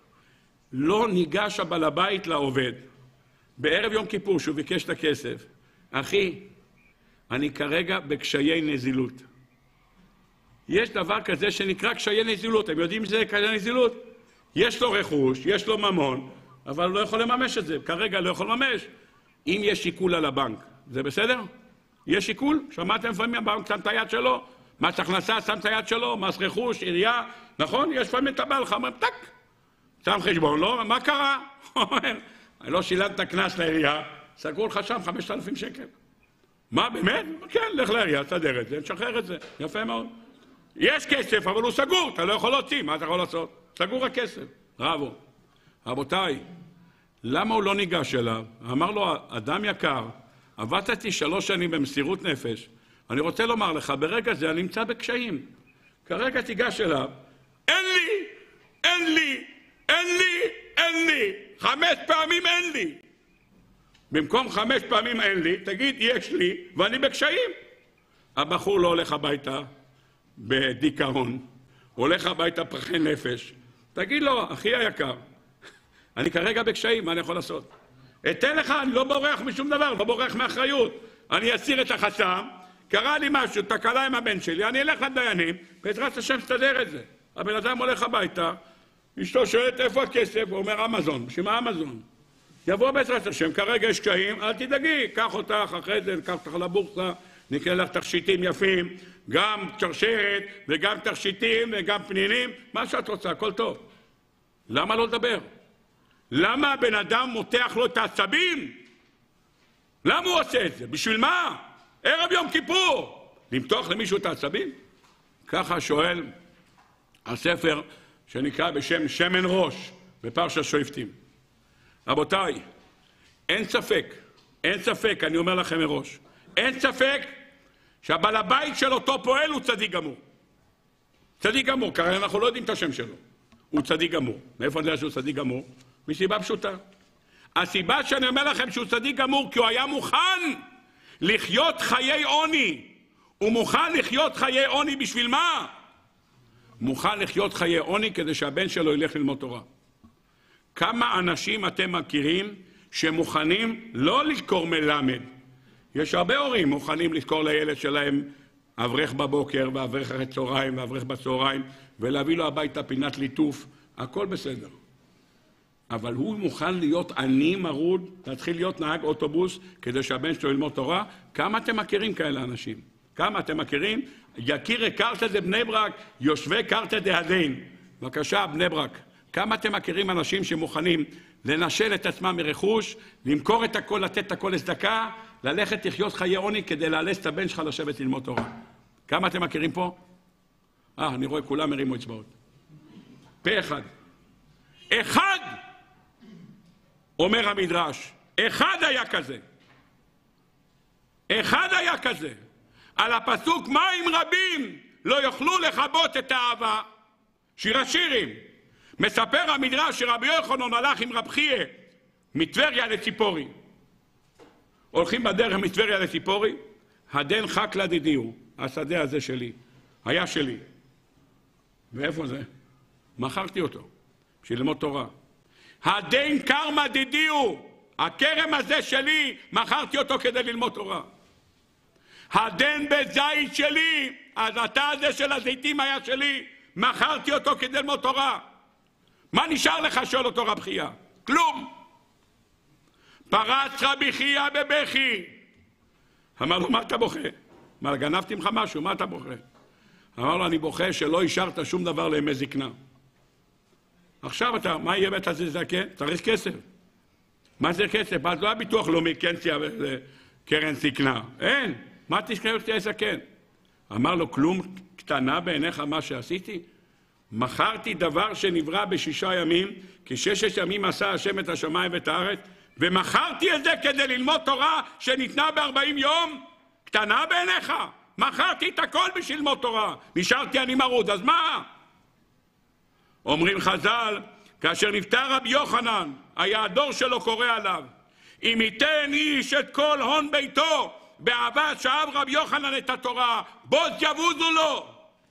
לא ניגש הבעל הבית לעובד בערב יום כיפור שהוא ביקש את הכסף. אחי, אני כרגע בקשיי נזילות. יש דבר כזה שנקרא קשיי נזילות. אתם יודעים שזה קשיי נזילות? יש לו רכוש, יש לו ממון, אבל לא יכול לממש את זה. כרגע לא יכול לממש. אם יש שיקול על הבנק, זה בסדר? יש שיקול? שמעתם לפעמים הבנק שם את היד שלו? מס הכנסה שם את היד שלו? מס רכוש, עירייה? נכון? יש פעמים את הבעל לך, אומר, טק. שם חשבון, לא? מה קרה? לא שילמת כנס לעירייה, סגרו לך שם חמשת אלפים שקל. מה, באמת? כן, לך לעירייה, תסדר את זה, נשחרר את זה. יפה מאוד. יש כסף, אבל הוא סגור, אתה לא יכול להוציא, מה אתה יכול לעשות? סגור הכסף. רבו. רבותיי, למה הוא לא ניגש אליו? אמר לו, אדם יקר, עבדתי שלוש שנים במסירות נפש, אני רוצה לומר לך, ברגע זה אני נמצא בקשיים. כרגע תיגש אליו, אין לי, אין לי, אין לי, אין לי, חמש פעמים אין לי. במקום חמש פעמים אין לי, תגיד יש לי, ואני בקשיים. הבחור לא הולך הביתה בדיכאון, הוא הולך הביתה פרחי נפש. תגיד לו, אחי היקר, אני כרגע בקשיים, מה אני יכול לעשות? אתן לך, אני לא בורח משום דבר, לא בורח מאחריות. אני אסיר את החסם, קרה לי משהו, תקלה עם הבן שלי, אני אלך לדיינים, בעזרת השם סתדר את זה. הבן אדם הולך הביתה, אשתו שואלת איפה הכסף, הוא אומר אמזון, בשביל מה אמזון? יבוא בעזרת השם, כרגע יש קשיים, אל תדאגי, קח אותך אחרי זה, קח אותך לבורסה, נקרא לך תכשיטים יפים, גם שרשרת וגם תכשיטים וגם פנינים, מה שאת רוצה, הכל טוב. למה לא לדבר? למה הבן אדם מותח לו את העצבים? למה הוא עושה את זה? בשביל מה? ערב יום כיפור. למתוח למישהו את העצבים? ככה שואל הספר שנקרא בשם שמן ראש בפרשת שופטים. רבותיי, אין ספק, אין ספק, אני אומר לכם מראש, אין ספק שהבעל הבית של אותו פועל הוא צדיק גמור. צדיק גמור, כרגע אנחנו לא יודעים את השם שלו. הוא צדיק גמור. מאיפה אני יודע שהוא צדיק גמור? מסיבה פשוטה. הסיבה שאני אומר לכם שהוא צדיק גמור, כי הוא היה מוכן לחיות חיי עוני. הוא מוכן לחיות חיי עוני בשביל מה? מוכן לחיות חיי עוני כדי שהבן שלו ילך ללמוד תורה. כמה אנשים אתם מכירים שמוכנים לא לזכור מלמד? יש הרבה הורים מוכנים לזכור לילד שלהם אברך בבוקר ואברך אחרי צהריים ואברך בצהריים ולהביא לו הביתה פינת ליטוף, הכל בסדר. אבל הוא מוכן להיות עני מרוד, להתחיל להיות נהג אוטובוס כדי שהבן שלו ילמוד תורה. כמה אתם מכירים כאלה אנשים? כמה אתם מכירים? יקיר קרתא דבני ברק, יושבי קרתא דהדין. בבקשה, בני ברק. כמה אתם מכירים אנשים שמוכנים לנשל את עצמם מרכוש, למכור את הכל, לתת את הכל לצדקה, ללכת לחיות חיי עוני כדי לאלץ את הבן שלך לשבת ללמוד תורה. כמה אתם מכירים פה? אה, אני רואה כולם מרימו אצבעות. פה אחד. אחד, אומר המדרש, אחד היה כזה. אחד היה כזה. על הפסוק מים רבים לא יוכלו לכבות את האהבה. שיר השירים. מספר המדרש שרבי יוחנן הלך עם רב חייא מטבריה לציפורי. הולכים בדרך מטבריה לציפורי, הדן חק לדידיו, השדה הזה שלי, היה שלי. ואיפה זה? מכרתי אותו, בשביל ללמוד תורה. הדן קרמה דידיו, הכרם הזה שלי, מכרתי אותו כדי ללמוד תורה. הדן בזית שלי, אז התא הזה של הזיתים היה שלי, מכרתי אותו כדי ללמוד תורה. מה נשאר לך? שואל אותו רב חייא. כלום. פרץ רבי חייא בבכי. אמר לו, מה אתה בוכה? מה, גנבתי ממך משהו? מה אתה בוכה? אמר לו, אני בוכה שלא השארת שום דבר לימי זקנה. עכשיו אתה, מה יהיה בית הזה זקן? צריך כסף. מה זה כסף? אז לא היה ביטוח לאומי, קנסיה וקרן זקנה. אין. מה תשכנע אותי זקן? אמר לו, כלום קטנה בעיניך מה שעשיתי? מכרתי דבר שנברא בשישה ימים, כי ששת ימים עשה השם את השמיים ואת הארץ, ומכרתי את זה כדי ללמוד תורה שניתנה בארבעים יום? קטנה בעיניך? מכרתי את הכל בשביל ללמוד תורה. נשארתי אני מרוד, אז מה? אומרים חז"ל, כאשר נפטר רבי יוחנן, היה הדור שלו קורא עליו, אם ייתן איש את כל הון ביתו, באהבה שאהב רבי יוחנן את התורה, בוז יבוזו לו.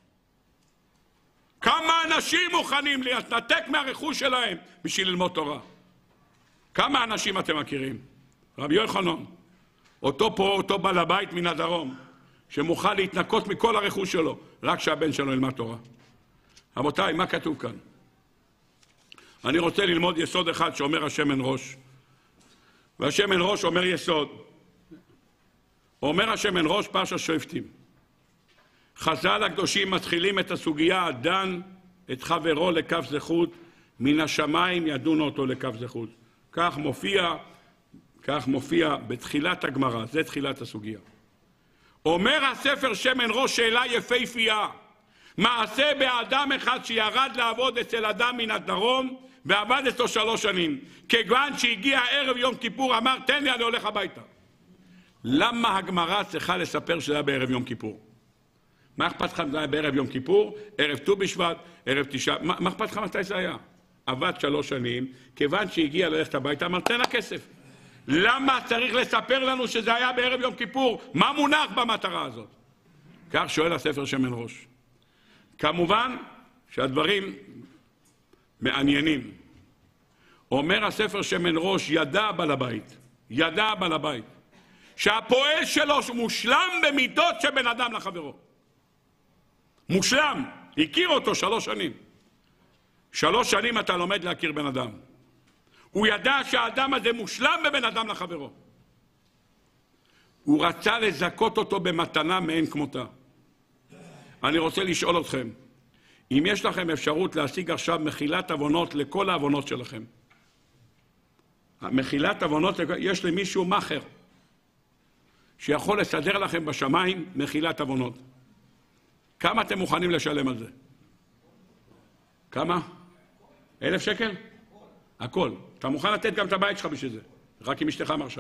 כמה אנשים מוכנים להתנתק מהרכוש שלהם בשביל ללמוד תורה? כמה אנשים אתם מכירים? רבי יוחנן, אותו פה, אותו בעל הבית מן הדרום, שמוכן להתנקות מכל הרכוש שלו, רק שהבן שלו ילמד תורה. רבותיי, מה כתוב כאן? אני רוצה ללמוד יסוד אחד שאומר השמן ראש. והשמן ראש אומר יסוד. אומר השמן ראש פרשת שופטים. חז"ל הקדושים מתחילים את הסוגיה, דן את חברו לכף זכות, מן השמיים ידונו אותו לכף זכות. כך מופיע, כך מופיע בתחילת הגמרא, זה תחילת הסוגיה. אומר הספר שמן ראש שאלה יפהפייה, מעשה באדם אחד שירד לעבוד אצל אדם מן הדרום, ועבד אצלו שלוש שנים. כיוון שהגיע ערב יום כיפור, אמר, תן לי, אני הולך הביתה. למה הגמרא צריכה לספר שזה היה בערב יום כיפור? מה אכפת לך זה היה בערב יום כיפור, ערב ט"ו בשבט, ערב תשעה, מה, מה אכפת לך מתי זה היה? עבד שלוש שנים, כיוון שהגיע ללכת הביתה, אמר, תן לה כסף. למה צריך לספר לנו שזה היה בערב יום כיפור? מה מונח במטרה הזאת? כך שואל הספר שמן ראש. כמובן שהדברים מעניינים. אומר הספר שמן ראש, ידע בעל הבית, ידע בעל הבית, שהפועל שלו מושלם במידות שבן אדם לחברו. מושלם. הכיר אותו שלוש שנים. שלוש שנים אתה לומד להכיר בן אדם. הוא ידע שהאדם הזה מושלם בבן אדם לחברו. הוא רצה לזכות אותו במתנה מאין כמותה. אני רוצה לשאול אתכם, אם יש לכם אפשרות להשיג עכשיו מחילת עוונות לכל העוונות שלכם, מחילת עוונות, יש למישהו מאחר שיכול לסדר לכם בשמיים מחילת עוונות. כמה אתם מוכנים לשלם על זה? כמה? אלף שקל? הכל. אתה מוכן לתת גם את הבית שלך בשביל זה, רק עם אשתך מרשה.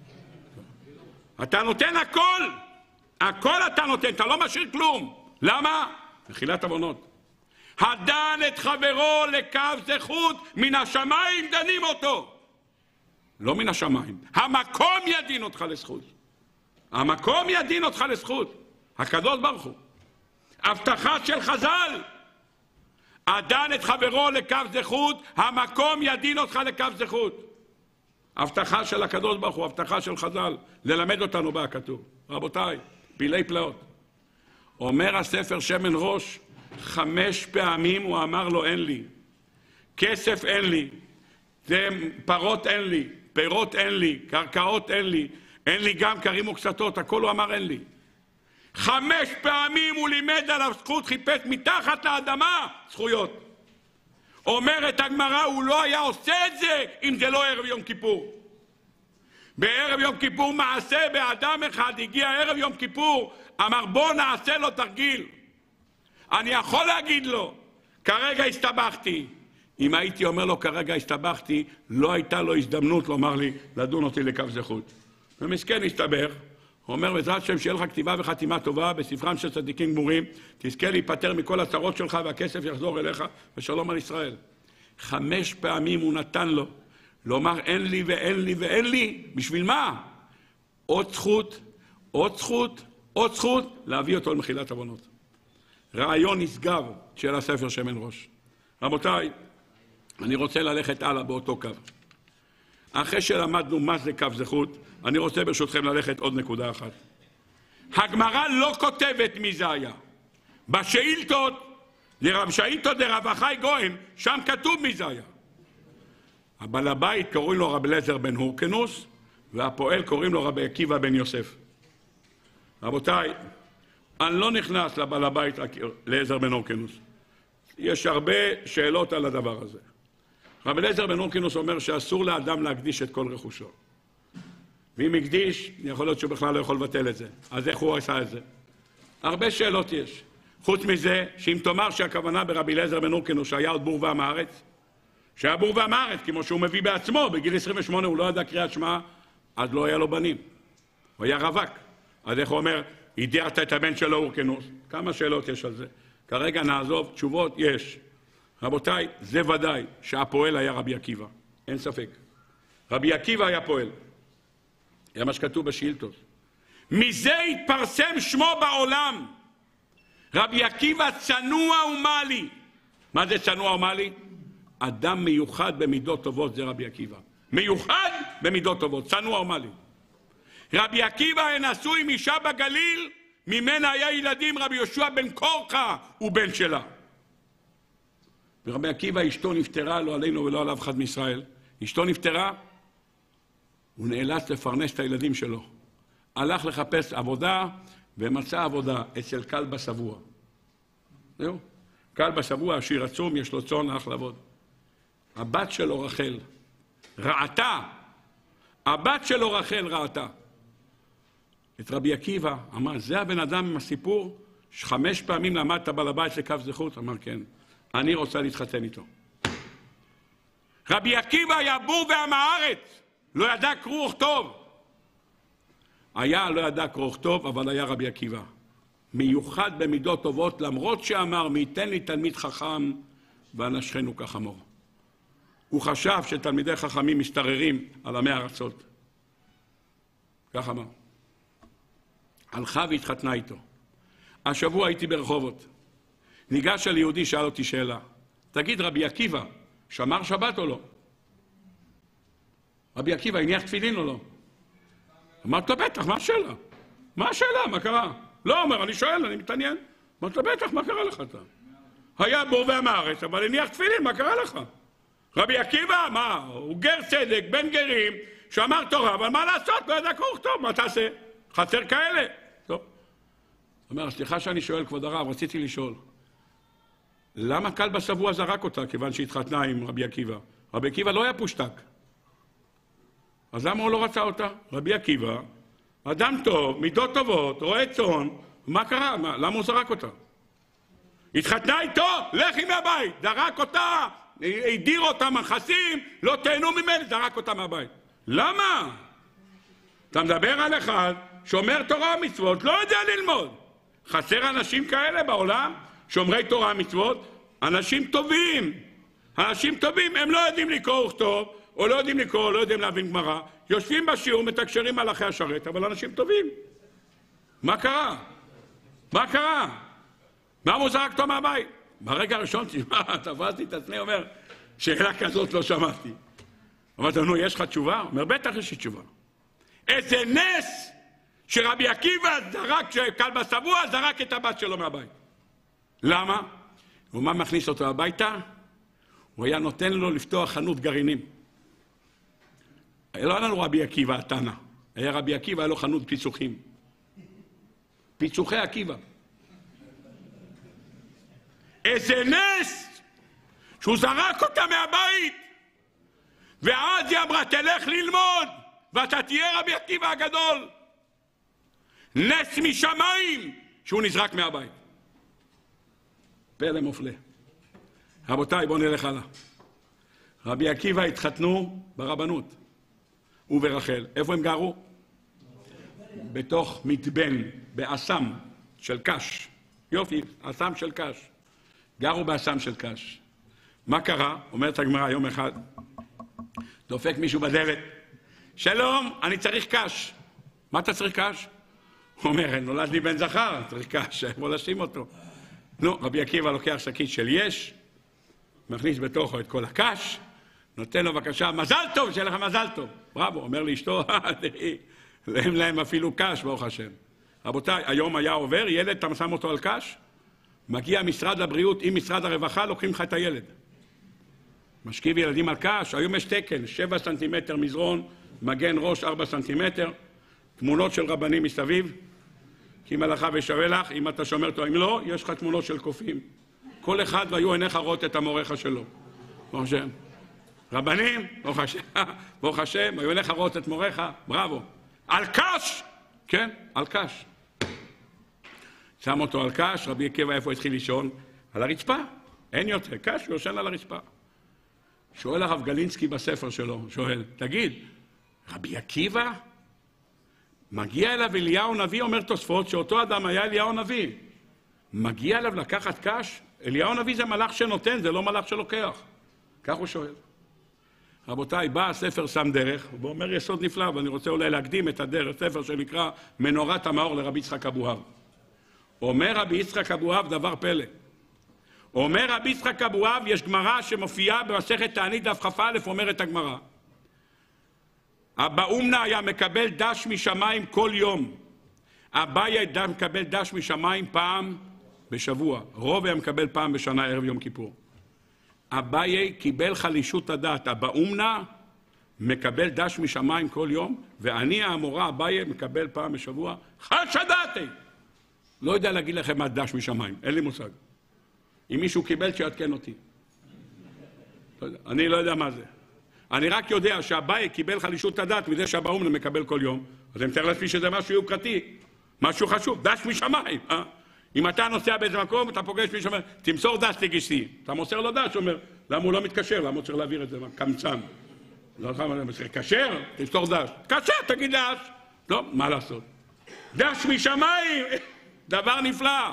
אתה נותן הכל, הכל אתה נותן, אתה לא משאיר כלום. למה? מחילת עוונות. הדן את חברו לכף זכות, מן השמיים דנים אותו. לא מן השמיים, המקום ידין אותך לזכות. המקום ידין אותך לזכות. הקדוש ברוך הוא. הבטחה של חז"ל. הדן את חברו לכף זכות, המקום ידין אותך לכף זכות. הבטחה של הקדוש ברוך הוא, הבטחה של חז"ל, ללמד אותנו בה כתוב. רבותיי, פילי פלאות. אומר הספר שמן ראש, חמש פעמים הוא אמר לו אין לי. כסף אין לי. זה פרות אין לי. פירות אין לי. קרקעות אין לי. אין לי גם כרים וקצתות. הכל הוא אמר אין לי. חמש פעמים הוא לימד עליו זכות, חיפש מתחת לאדמה זכויות. אומרת הגמרא, הוא לא היה עושה את זה אם זה לא ערב יום כיפור. בערב יום כיפור מעשה באדם אחד, הגיע ערב יום כיפור, אמר בוא נעשה לו תרגיל. אני יכול להגיד לו, כרגע הסתבכתי. אם הייתי אומר לו כרגע הסתבכתי, לא הייתה לו הזדמנות לומר לי, לדון אותי לקו זכות. ומסכן הסתבך, הוא אומר בעזרת השם שיהיה לך כתיבה וחתימה טובה בספרם של צדיקים גמורים, תזכה להיפטר מכל הצרות שלך והכסף יחזור אליך ושלום על ישראל. חמש פעמים הוא נתן לו לומר אין לי ואין לי ואין לי, בשביל מה? עוד זכות, עוד זכות, עוד זכות, להביא אותו למחילת עוונות. רעיון נשגב של הספר שמן ראש. רבותיי, אני רוצה ללכת הלאה באותו קו. אחרי שלמדנו מה זה קו זכות, אני רוצה ברשותכם ללכת עוד נקודה אחת. הגמרא לא כותבת מי זה היה. בשאילתות, לרב שאילתות דרב אחי גויין, שם כתוב מי זה היה. הבעל הבית קוראים לו רב אליעזר בן הורקנוס, והפועל קוראים לו רבי עקיבא בן יוסף. רבותיי, אני לא נכנס לבעל הבית אליעזר בן הורקנוס. יש הרבה שאלות על הדבר הזה. רב אליעזר בן הורקנוס אומר שאסור לאדם להקדיש את כל רכושו. ואם הקדיש, יכול להיות שהוא בכלל לא יכול לבטל את זה. אז איך הוא עשה את זה? הרבה שאלות יש. חוץ מזה, שאם תאמר שהכוונה ברבי אליעזר בן הורקנוס שהיה עוד בור ועם הארץ, שהיה בור ועם הארץ, כמו שהוא מביא בעצמו, בגיל עשרים ושמונה הוא לא ידע קריאת שמע, אז לא היה לו בנים. הוא היה רווק. אז איך הוא אומר, הדרת את הבן שלו הורקנוס? כמה שאלות יש על זה? כרגע נעזוב, תשובות יש. רבותיי, זה ודאי שהפועל היה רבי עקיבא, אין ספק. רבי עקיבא היה פועל. זה מה שכתוב בשאילתות. מזה התפרסם שמו בעולם. רבי עקיבא צנוע ומעלי. מה זה צנוע ומעלי? אדם מיוחד במידות טובות, זה רבי עקיבא. מיוחד במידות טובות, צנוע ומעלי. רבי עקיבא נשוי עם אישה בגליל, ממנה היה ילדים רבי יהושע בן קורחה ובן שלה. ורבי עקיבא אשתו נפטרה, לא עלינו ולא על אף אחד מישראל. אשתו נפטרה, הוא נאלץ לפרנס את הילדים שלו. הלך לחפש עבודה ומצא עבודה אצל כלב השבוע. זהו. כלב השבוע, עשיר עצום, יש לו צאן, הלך לעבוד. הבת שלו רחל ראתה, הבת שלו רחל ראתה. את רבי עקיבא, אמר, זה הבן אדם עם הסיפור, שחמש פעמים למדת בעל הבית לקו זכות? אמר, כן, אני רוצה להתחתן איתו. רבי עקיבא היה בור ועם הארץ, לא ידע קרוא וכתוב. היה, לא ידע קרוא וכתוב, אבל היה רבי עקיבא. מיוחד במידות טובות, למרות שאמר, מי ייתן לי תלמיד חכם, ואנשכנו כחמור. הוא חשב שתלמידי חכמים מסתררים על עמי ארצות. כך אמר. הלכה והתחתנה איתו. השבוע הייתי ברחובות. ניגש על יהודי, שאל אותי שאלה. תגיד, רבי עקיבא, שמר שבת או לא? רבי עקיבא, הניח תפילין או לא? אמרת, בטח, מה השאלה? מה השאלה? מה קרה? לא, אומר, אני שואל, אני מתעניין. אמרת, בטח, מה קרה לך אתה? היה בור ועם הארץ, אבל הניח תפילין, מה קרה לך? רבי עקיבא, מה? הוא גר צדק, בן גרים, שאמר תורה, אבל מה לעשות? לא ידע קרוא וכתוב, מה תעשה? חסר כאלה. טוב. הוא אומר, סליחה שאני שואל, כבוד הרב, רציתי לשאול. למה כלב השבוע זרק אותה, כיוון שהתחתנה עם רבי עקיבא? רבי עקיבא לא היה פושטק. אז למה הוא לא רצה אותה? רבי עקיבא, אדם טוב, מידות טובות, רואה צאן, מה קרה? מה, למה הוא זרק אותה? התחתנה איתו, לכי מהבית, זרק אותה, הדיר אותה מחסים, לא תהנו ממני, זרק אותה מהבית. למה? אתה מדבר על אחד, שומר תורה ומצוות, לא יודע ללמוד. חסר אנשים כאלה בעולם, שומרי תורה ומצוות, אנשים טובים. אנשים טובים, הם לא יודעים לקרוא וכתוב, או לא יודעים לקרוא, לא יודעים להבין גמרא, יושבים בשיעור, מתקשרים על אחי השרת, אבל אנשים טובים. מה קרה? מה קרה? מה הוא זרק אותו מהבית? ברגע הראשון, תפסתי את עצמי, אומר, שאלה כזאת לא שמעתי. אמרתי, נו, יש לך תשובה? אומר, בטח יש לי תשובה. איזה נס שרבי עקיבא זרק, שכלב השבוע זרק את הבת שלו מהבית. למה? ומה מכניס אותו הביתה? הוא היה נותן לו לפתוח חנות גרעינים. לא היה לנו רבי עקיבא התנא. היה רבי עקיבא, היה לו חנות פיצוחים. פיצוחי עקיבא. איזה נס שהוא זרק אותה מהבית, ואז היא אמרה, תלך ללמוד, ואתה תהיה רבי עקיבא הגדול. נס משמיים, שהוא נזרק מהבית. פלא מופלא. רבותיי, בואו נלך הלאה. רבי עקיבא התחתנו ברבנות, הוא ורחל. איפה הם גרו? בתוך מטבן, באסם של קש. יופי, אסם של קש. גרו באסם של קש. מה קרה? אומרת הגמרא, יום אחד, דופק מישהו בדלת. שלום, אני צריך קש. מה אתה צריך קש? הוא אומר, נולד לי בן זכר, צריך קש, בוא לשים אותו. נו, רבי עקיבא לוקח שקית של יש, מכניס בתוכו את כל הקש, נותן לו בבקשה, מזל טוב, שיהיה לך מזל טוב. בראבו, אומר לאשתו, אין להם אפילו קש, ברוך השם. רבותיי, היום היה עובר, ילד, אתה שם אותו על קש, מגיע משרד הבריאות עם משרד הרווחה, לוקחים לך את הילד. משכיב ילדים על קש, היום יש תקן, שבע סנטימטר מזרון, מגן ראש ארבע סנטימטר, תמונות של רבנים מסביב, כי מלאכה ושווה לך, אם אתה שומר אותו, אם לא, יש לך תמונות של קופים. כל אחד והיו עיניך רואות את המורך שלו. ברוך השם. רבנים, ברוך השם, ברוך השם, היו עיניך רואות את מורך, בראבו. על קש! כן, על קש. שם אותו על קש, רבי עקיבא איפה התחיל לישון? על הרצפה. אין יותר, קש, הוא יושן על הרצפה. שואל הרב גלינסקי בספר שלו, שואל, תגיד, רבי עקיבא? מגיע אליו אליהו נביא, אומר תוספות, שאותו אדם היה אליהו נביא. מגיע אליו לקחת קש? אליהו נביא זה מלאך שנותן, זה לא מלאך שלוקח. כך הוא שואל. רבותיי, בא הספר שם דרך, הוא אומר יסוד נפלא, ואני רוצה אולי להקדים את הדרך, ספר שנקרא מנורת המאור לרבי יצחק אבוהב. אומר רבי יצחק אבוהב דבר פלא. אומר רבי יצחק אבוהב, יש גמרא שמופיעה במסכת תענית דף כ"א, אומרת הגמרא. אבא אומנה היה מקבל דש משמיים כל יום. אביי היה מקבל דש משמיים פעם בשבוע. רוב היה מקבל פעם בשנה ערב יום כיפור. אביי קיבל חלישות הדעת. אבא אומנה מקבל דש משמיים כל יום, ואני האמורה אביי מקבל פעם בשבוע חש הדעתי. לא יודע להגיד לכם מה דש משמיים, אין לי מושג. אם מישהו קיבל שיעדכן אותי. אני לא יודע מה זה. אני רק יודע שהבאי קיבל חלישות הדעת מזה שאבא אומנה מקבל כל יום. אז אני מתאר לעצמי שזה משהו יוקרתי, משהו חשוב, דש משמיים. אה? אם אתה נוסע באיזה מקום, אתה פוגש מישהו אומר, תמסור דש תגישי. אתה מוסר לו דש, הוא אומר, למה הוא לא מתקשר? למה הוא צריך להעביר את זה? קמצן. לא לך, קשר? תמסור דש. קשר, תגיד דש. לא, מה לעשות? דש משמיים, דבר נפלא.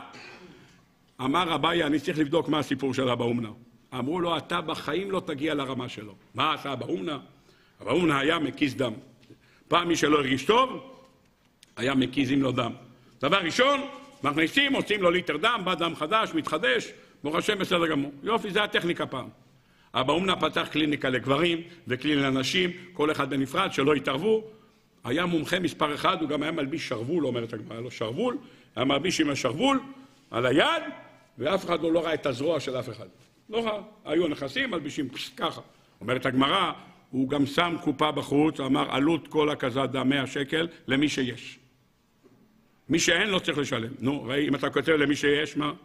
אמר רבי, אני צריך לבדוק מה הסיפור של אבא אומנה. אמרו לו, אתה בחיים לא תגיע לרמה שלו. מה עשה אבא אומנה? אבא אומנה היה מקיז דם. פעם מי שלא הרגיש טוב, היה מקיזים לו דם. דבר ראשון, מכניסים, עושים לו ליטר דם, בא דם חדש, מתחדש, ברוך השם בסדר גמור. יופי, זה הטכניקה פעם. אבא אומנה פתח קליניקה לגברים וקליניקה לנשים, כל אחד בנפרד, שלא יתערבו. היה מומחה מספר אחד, הוא גם היה מלביש שרוול, אומרת הגמרא, לא שרוול, היה מלביש עם השרוול על היד, ואף אחד לא ראה את הזרוע של אף אחד. לא ראה, היו נכסים, מלבישים ככה. אומרת הגמרא, הוא גם שם קופה בחוץ, אמר עלות כל הכזת דם מאה שקל למי שיש. מי שאין לא צריך לשלם. נו, ראי, אם אתה כותב למי שיש, מה?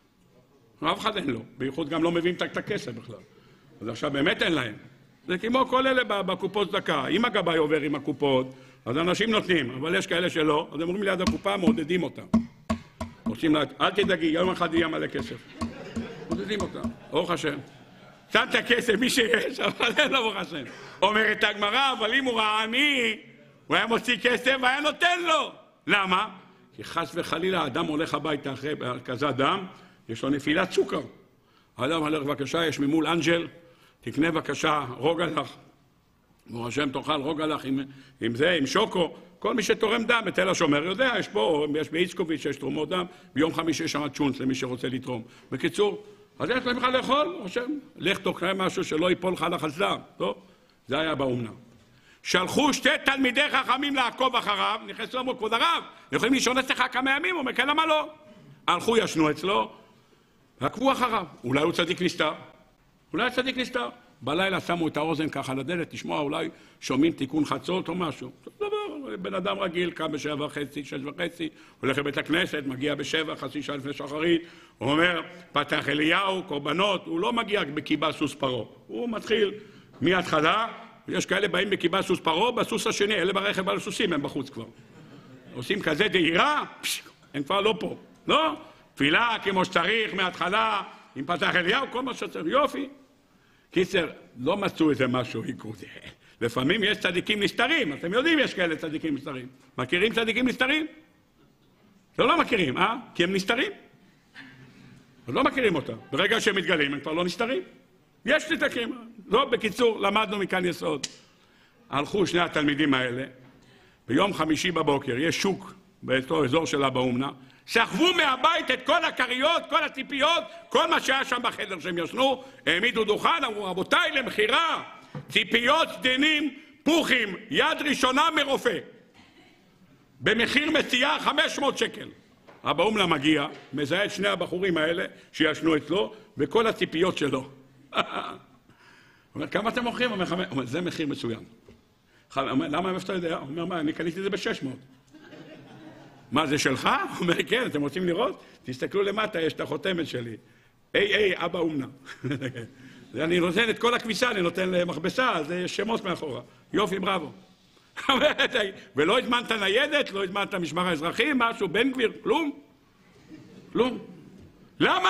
אף אחד אין לו, בייחוד גם לא מביאים את הכסף בכלל. אז עכשיו באמת אין להם. זה כמו כל אלה בקופות צדקה. אם הגבאי עובר עם הקופות, אז אנשים נותנים, אבל יש כאלה שלא, אז הם אומרים ליד הקופה, מעודדים אותם. רוצים לה, אל תדאגי, יום אחד יהיה מלא כסף. מודדים אותם, ברוך השם. שם את הכסף, מי שיש, אבל אין לו ברוך השם. אומרת הגמרא, אבל אם הוא ראה עני, הוא היה מוציא כסף והיה נותן לו. למה? כי חס וחלילה, האדם הולך הביתה אחרי כזה דם, יש לו נפילת סוכר. האדם הולך בבקשה, יש ממול אנג'ל, תקנה בבקשה רוגלח. ברוך השם תאכל רוגלח עם, עם זה, עם שוקו. כל מי שתורם דם בתל השומר יודע, יש פה, יש באיצקוביץ' יש תרומות דם, ביום חמישי יש שם צ'ונץ למי שרוצה לתרום. בקיצור, אז יש להם לך לאכול, השם, לך תאכל משהו שלא ייפול לך לחץ דם, טוב? זה היה באומנה. שלחו שתי תלמידי חכמים לעקוב אחריו, נכנס לו כבוד הרב, יכולים לישון אצלך כמה ימים, הוא אומר, כן, למה לא? הלכו ישנו אצלו, עקבו אחריו, אולי הוא צדיק נסתר, אולי צדיק נסתר. בלילה שמו את האוזן ככה לדלת, תשמוע, אולי שומעים תיקון חצות או משהו. דבר, בן אדם רגיל, קם בשבע וחצי, שש וחצי, הולך לבית הכנסת, מגיע בשבע, חצי שעה לפני שחרית, הוא אומר, פתח אליהו, קורבנות, הוא לא מגיע בכיבה סוס פרעה, הוא מתחיל מההתחלה, יש כאלה באים בכיבה סוס פרעה, בסוס השני, אלה ברכב על הסוסים, הם בחוץ כבר. עושים כזה דהירה, הם כבר לא פה, לא? תפילה כמו שצריך, מההתחלה, עם פתח אליהו, כל מה שצריך, יופי. קיצר, לא מצאו איזה משהו ייחודי. לפעמים יש צדיקים נסתרים, אתם יודעים יש כאלה צדיקים נסתרים. מכירים צדיקים נסתרים? לא, לא מכירים, אה? כי הם נסתרים. לא מכירים אותם. ברגע שהם מתגלים, הם כבר לא נסתרים. יש צדיקים. לא, בקיצור, למדנו מכאן יסוד. הלכו שני התלמידים האלה, ביום חמישי בבוקר, יש שוק באותו אזור של אבא אומנה, שכבו מהבית את כל הכריות, כל הציפיות, כל מה שהיה שם בחדר שהם ישנו, העמידו דוכן, אמרו, רבותיי, למחירה, ציפיות, סדינים, פוחים, יד ראשונה מרופא. במחיר מציאה חמש מאות שקל. אבא אומנה מגיע, מזהה את שני הבחורים האלה שישנו אצלו, וכל הציפיות שלו. אומר, כמה אתם מוכרים? אומר, זה מחיר מצוין. אומר, למה איפה אתה יודע? אומר, מה, אני קניתי את זה ב-שש מאות. מה, זה שלך? הוא אומר, כן, אתם רוצים לראות? תסתכלו למטה, יש את החותמת שלי. איי, איי, אבא אומנה. אני נותן את כל הכביסה, אני נותן למכבסה, אז יש שמות מאחורה. יופי, בראבו. ולא הזמנת ניידת, לא הזמנת משמר האזרחי, משהו, בן גביר, כלום. כלום. למה?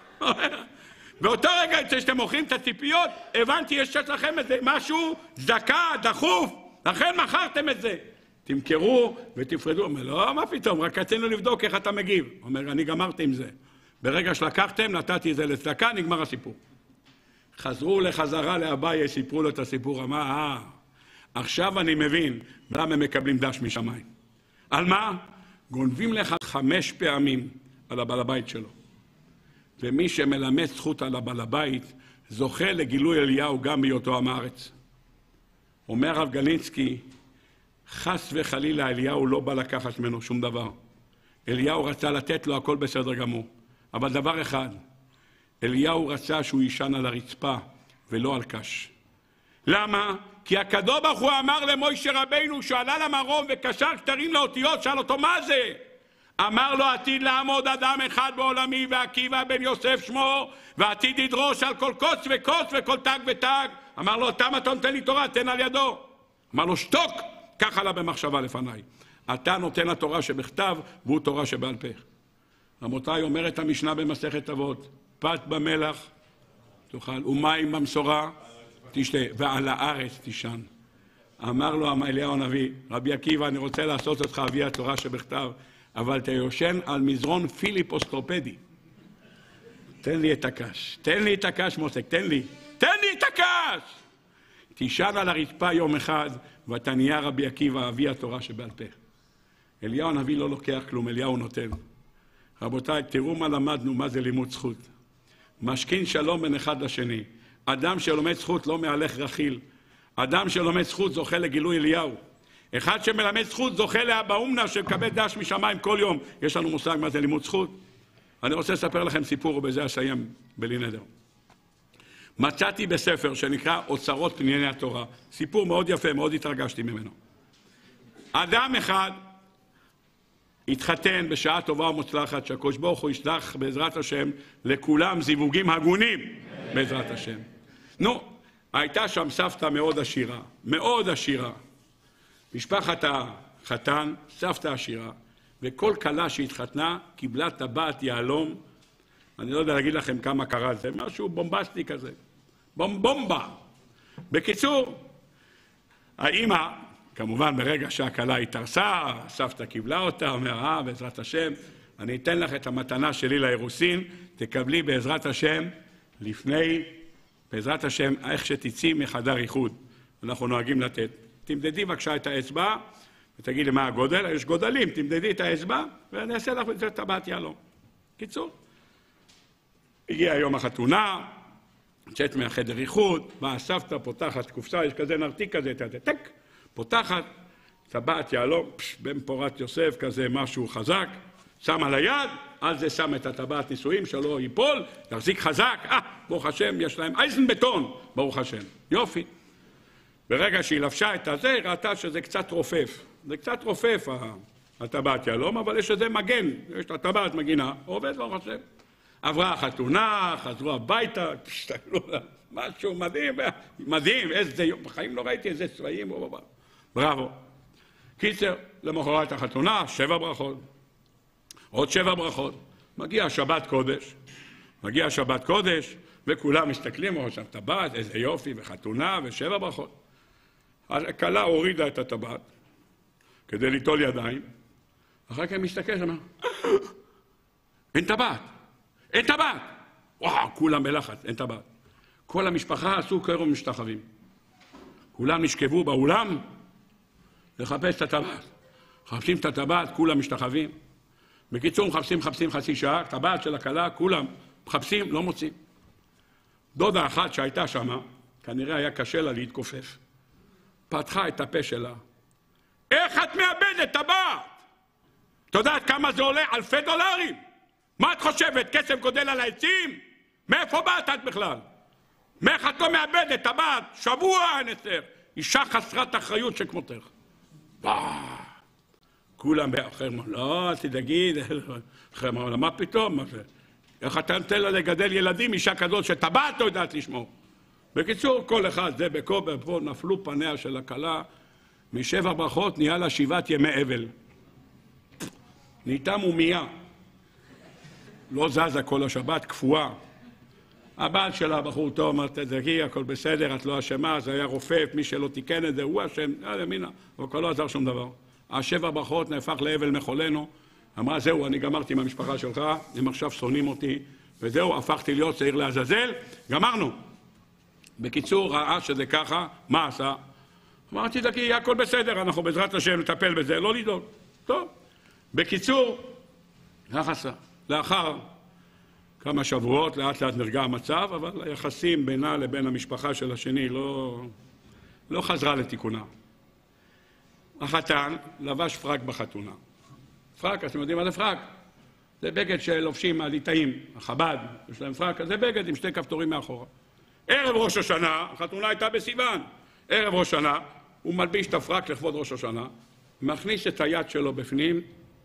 באותו רגע שאתם מוכרים את הציפיות, הבנתי, יש לכם את זה משהו זקה, דחוף, לכן מכרתם את זה. תמכרו ותפרדו. אומר, לא, מה פתאום, רק רצינו לבדוק איך אתה מגיב. אומר, אני גמרתי עם זה. ברגע שלקחתם, נתתי את זה לצדקה, נגמר הסיפור. חזרו לחזרה לאביי, סיפרו לו את הסיפור, אמר, אה, עכשיו אני מבין למה הם מקבלים דש משמיים. על מה? גונבים לך חמש פעמים על הבעל הבית שלו. ומי שמלמד זכות על הבעל הבית, זוכה לגילוי אליהו גם בהיותו עם הארץ. אומר הרב גלינסקי, חס וחלילה אליהו לא בא לקחת ממנו שום דבר. אליהו רצה לתת לו הכל בסדר גמור. אבל דבר אחד, אליהו רצה שהוא יישן על הרצפה ולא על קש. למה? כי הקדוש ברוך הוא אמר למוישה רבינו, שהוא עלה למרום וקשר כתרים לאותיות, שאל אותו מה זה? אמר לו, עתיד לעמוד אדם אחד בעולמי, ועקיבא בן יוסף שמו, ועתיד ידרוש על כל קוץ וקוץ וכל תג ותג. אמר לו, אתה אתה נותן לי תורה, תן על ידו. אמר לו, שתוק, כך עלה במחשבה לפניי. אתה נותן לתורה שבכתב, והוא תורה שבעל פה. רבותיי, אומרת המשנה במסכת אבות, פת במלח תאכל, ומים במשורה תשתה, ועל הארץ תישן. אמר לו אליהו הנביא, רבי עקיבא, אני רוצה לעשות אותך אבי התורה שבכתב, אבל אתה יושן על מזרון פיליפוסטרופדי. תן לי את הקש, תן לי את הקש מוסק, תן לי, תן לי את הקש! תישן על הרצפה יום אחד, ואתה נהיה רבי עקיבא, אבי התורה שבעל פה. אליהו הנביא לא לוקח כלום, אליהו נותן. רבותיי, תראו מה למדנו, מה זה לימוד זכות. משכין שלום בין אחד לשני. אדם שלומד זכות לא מהלך רכיל. אדם שלומד זכות זוכה לגילוי אליהו. אחד שמלמד זכות זוכה לאבא אומנה שמקבל דש משמיים כל יום. יש לנו מושג מה זה לימוד זכות. אני רוצה לספר לכם סיפור ובזה אסיים בלי נדר. מצאתי בספר שנקרא אוצרות פניני התורה. סיפור מאוד יפה, מאוד התרגשתי ממנו. אדם אחד התחתן בשעה טובה ומוצלחת, שהקדוש ברוך הוא ישלח בעזרת השם לכולם זיווגים הגונים בעזרת השם. נו, הייתה שם סבתא מאוד עשירה, מאוד עשירה. משפחת החתן, סבתא עשירה, וכל כלה שהתחתנה קיבלה טבעת יהלום. אני לא יודע להגיד לכם כמה קרה זה, משהו בומבסטי כזה, בומבומבה. בקיצור, האמא, כמובן ברגע שהכלה התארסה, סבתא קיבלה אותה, אומר, אה, בעזרת השם, אני אתן לך את המתנה שלי לאירוסין, תקבלי בעזרת השם, לפני, בעזרת השם, איך שתצאי מחדר איחוד. אנחנו נוהגים לתת. תמדדי בבקשה את האצבע, ותגידי מה הגודל, יש גודלים, תמדדי את האצבע, ואני אעשה לך את טבעת יהלום. קיצור. הגיע יום החתונה, יוצאת מהחדר איחוד, באה סבתא, פותחת קופסה, יש כזה נרתיק כזה, טק, פותחת, טבעת יהלום, בן פורת יוסף, כזה משהו חזק, שם על היד, על זה שם את הטבעת נישואים, שלא ייפול, תחזיק חזק, אה, ברוך השם, יש להם אייזן בטון, ברוך השם, יופי. ברגע שהיא לבשה את הזה, היא ראתה שזה קצת רופף. זה קצת רופף, הטבעת יהלום, אבל יש איזה מגן, יש לה טבעת מגינה, עובד לא חושב. עברה החתונה, חזרו הביתה, תסתכלו, משהו מדהים, מדהים, איזה יום, בחיים לא ראיתי איזה צבעים, בראבו. קיצר, למחרת החתונה, שבע ברכות, עוד שבע ברכות. מגיע שבת קודש, מגיע שבת קודש, וכולם מסתכלים, או עכשיו טבעת, איזה יופי, וחתונה, ושבע ברכות. הכלה הורידה את הטבעת, כדי ליטול ידיים, אחר כך מסתכל שם, אין טבעת, אין טבעת. וואו, כולם בלחץ, אין טבעת. כל המשפחה עשו קרוב משתחווים. כולם נשכבו באולם לחפש את הטבעת. מחפשים את הטבעת, כולם משתחווים. בקיצור, מחפשים, מחפשים חצי שעה, טבעת של הכלה, כולם מחפשים, לא מוצאים. דודה אחת שהייתה שם, כנראה היה קשה לה להתכופף. פתחה את הפה שלה. איך את מאבדת טבעת? אתה יודעת כמה זה עולה? אלפי דולרים. מה את חושבת? כסף גודל על העצים? מאיפה באת את בכלל? מאיך את לא מאבדת טבעת? שבוע נסר. אישה חסרת אחריות שכמותך. כולם באחר, לא, תדגיד, מה פתאום? איך אתה נותן לה לגדל ילדים, אישה כזאת שטבעת לא יודעת לשמור? בקיצור, כל אחד, זה בקובר, פה נפלו פניה של הכלה, משבע ברכות נהיה לה שבעת ימי אבל. נהייתה מומיה. לא זזה כל השבת, כפואה. הבעל שלה, בחור טוב, אמר, תדאגי, הכל בסדר, את לא אשמה, זה היה רופף, מי שלא תיקן את זה, הוא אשם, יאללה, מינה, אבל לא עזר שום דבר. השבע ברכות נהפך לאבל מחולנו, אמרה, זהו, אני גמרתי עם המשפחה שלך, הם עכשיו שונאים אותי, וזהו, הפכתי להיות צעיר לעזאזל, גמרנו. בקיצור, ראה שזה ככה, מה עשה? אמרתי, תדאגי, הכל בסדר, אנחנו בעזרת השם נטפל בזה, לא לדאוג. טוב. בקיצור, כך עשה. לאחר כמה שבועות, לאט לאט נרגע המצב, אבל היחסים בינה לבין המשפחה של השני לא, לא חזרה לתיקונה. החתן לבש פרק בחתונה. פרק, אתם יודעים מה זה פרק? זה בגד שלובשים הליטאים, החב"ד, יש להם פרק, זה בגד עם שתי כפתורים מאחורה. ערב ראש השנה, החתונה הייתה בסיוון, ערב ראש השנה, הוא מלביש את הפרק לכבוד ראש השנה, מכניס את היד שלו בפנים,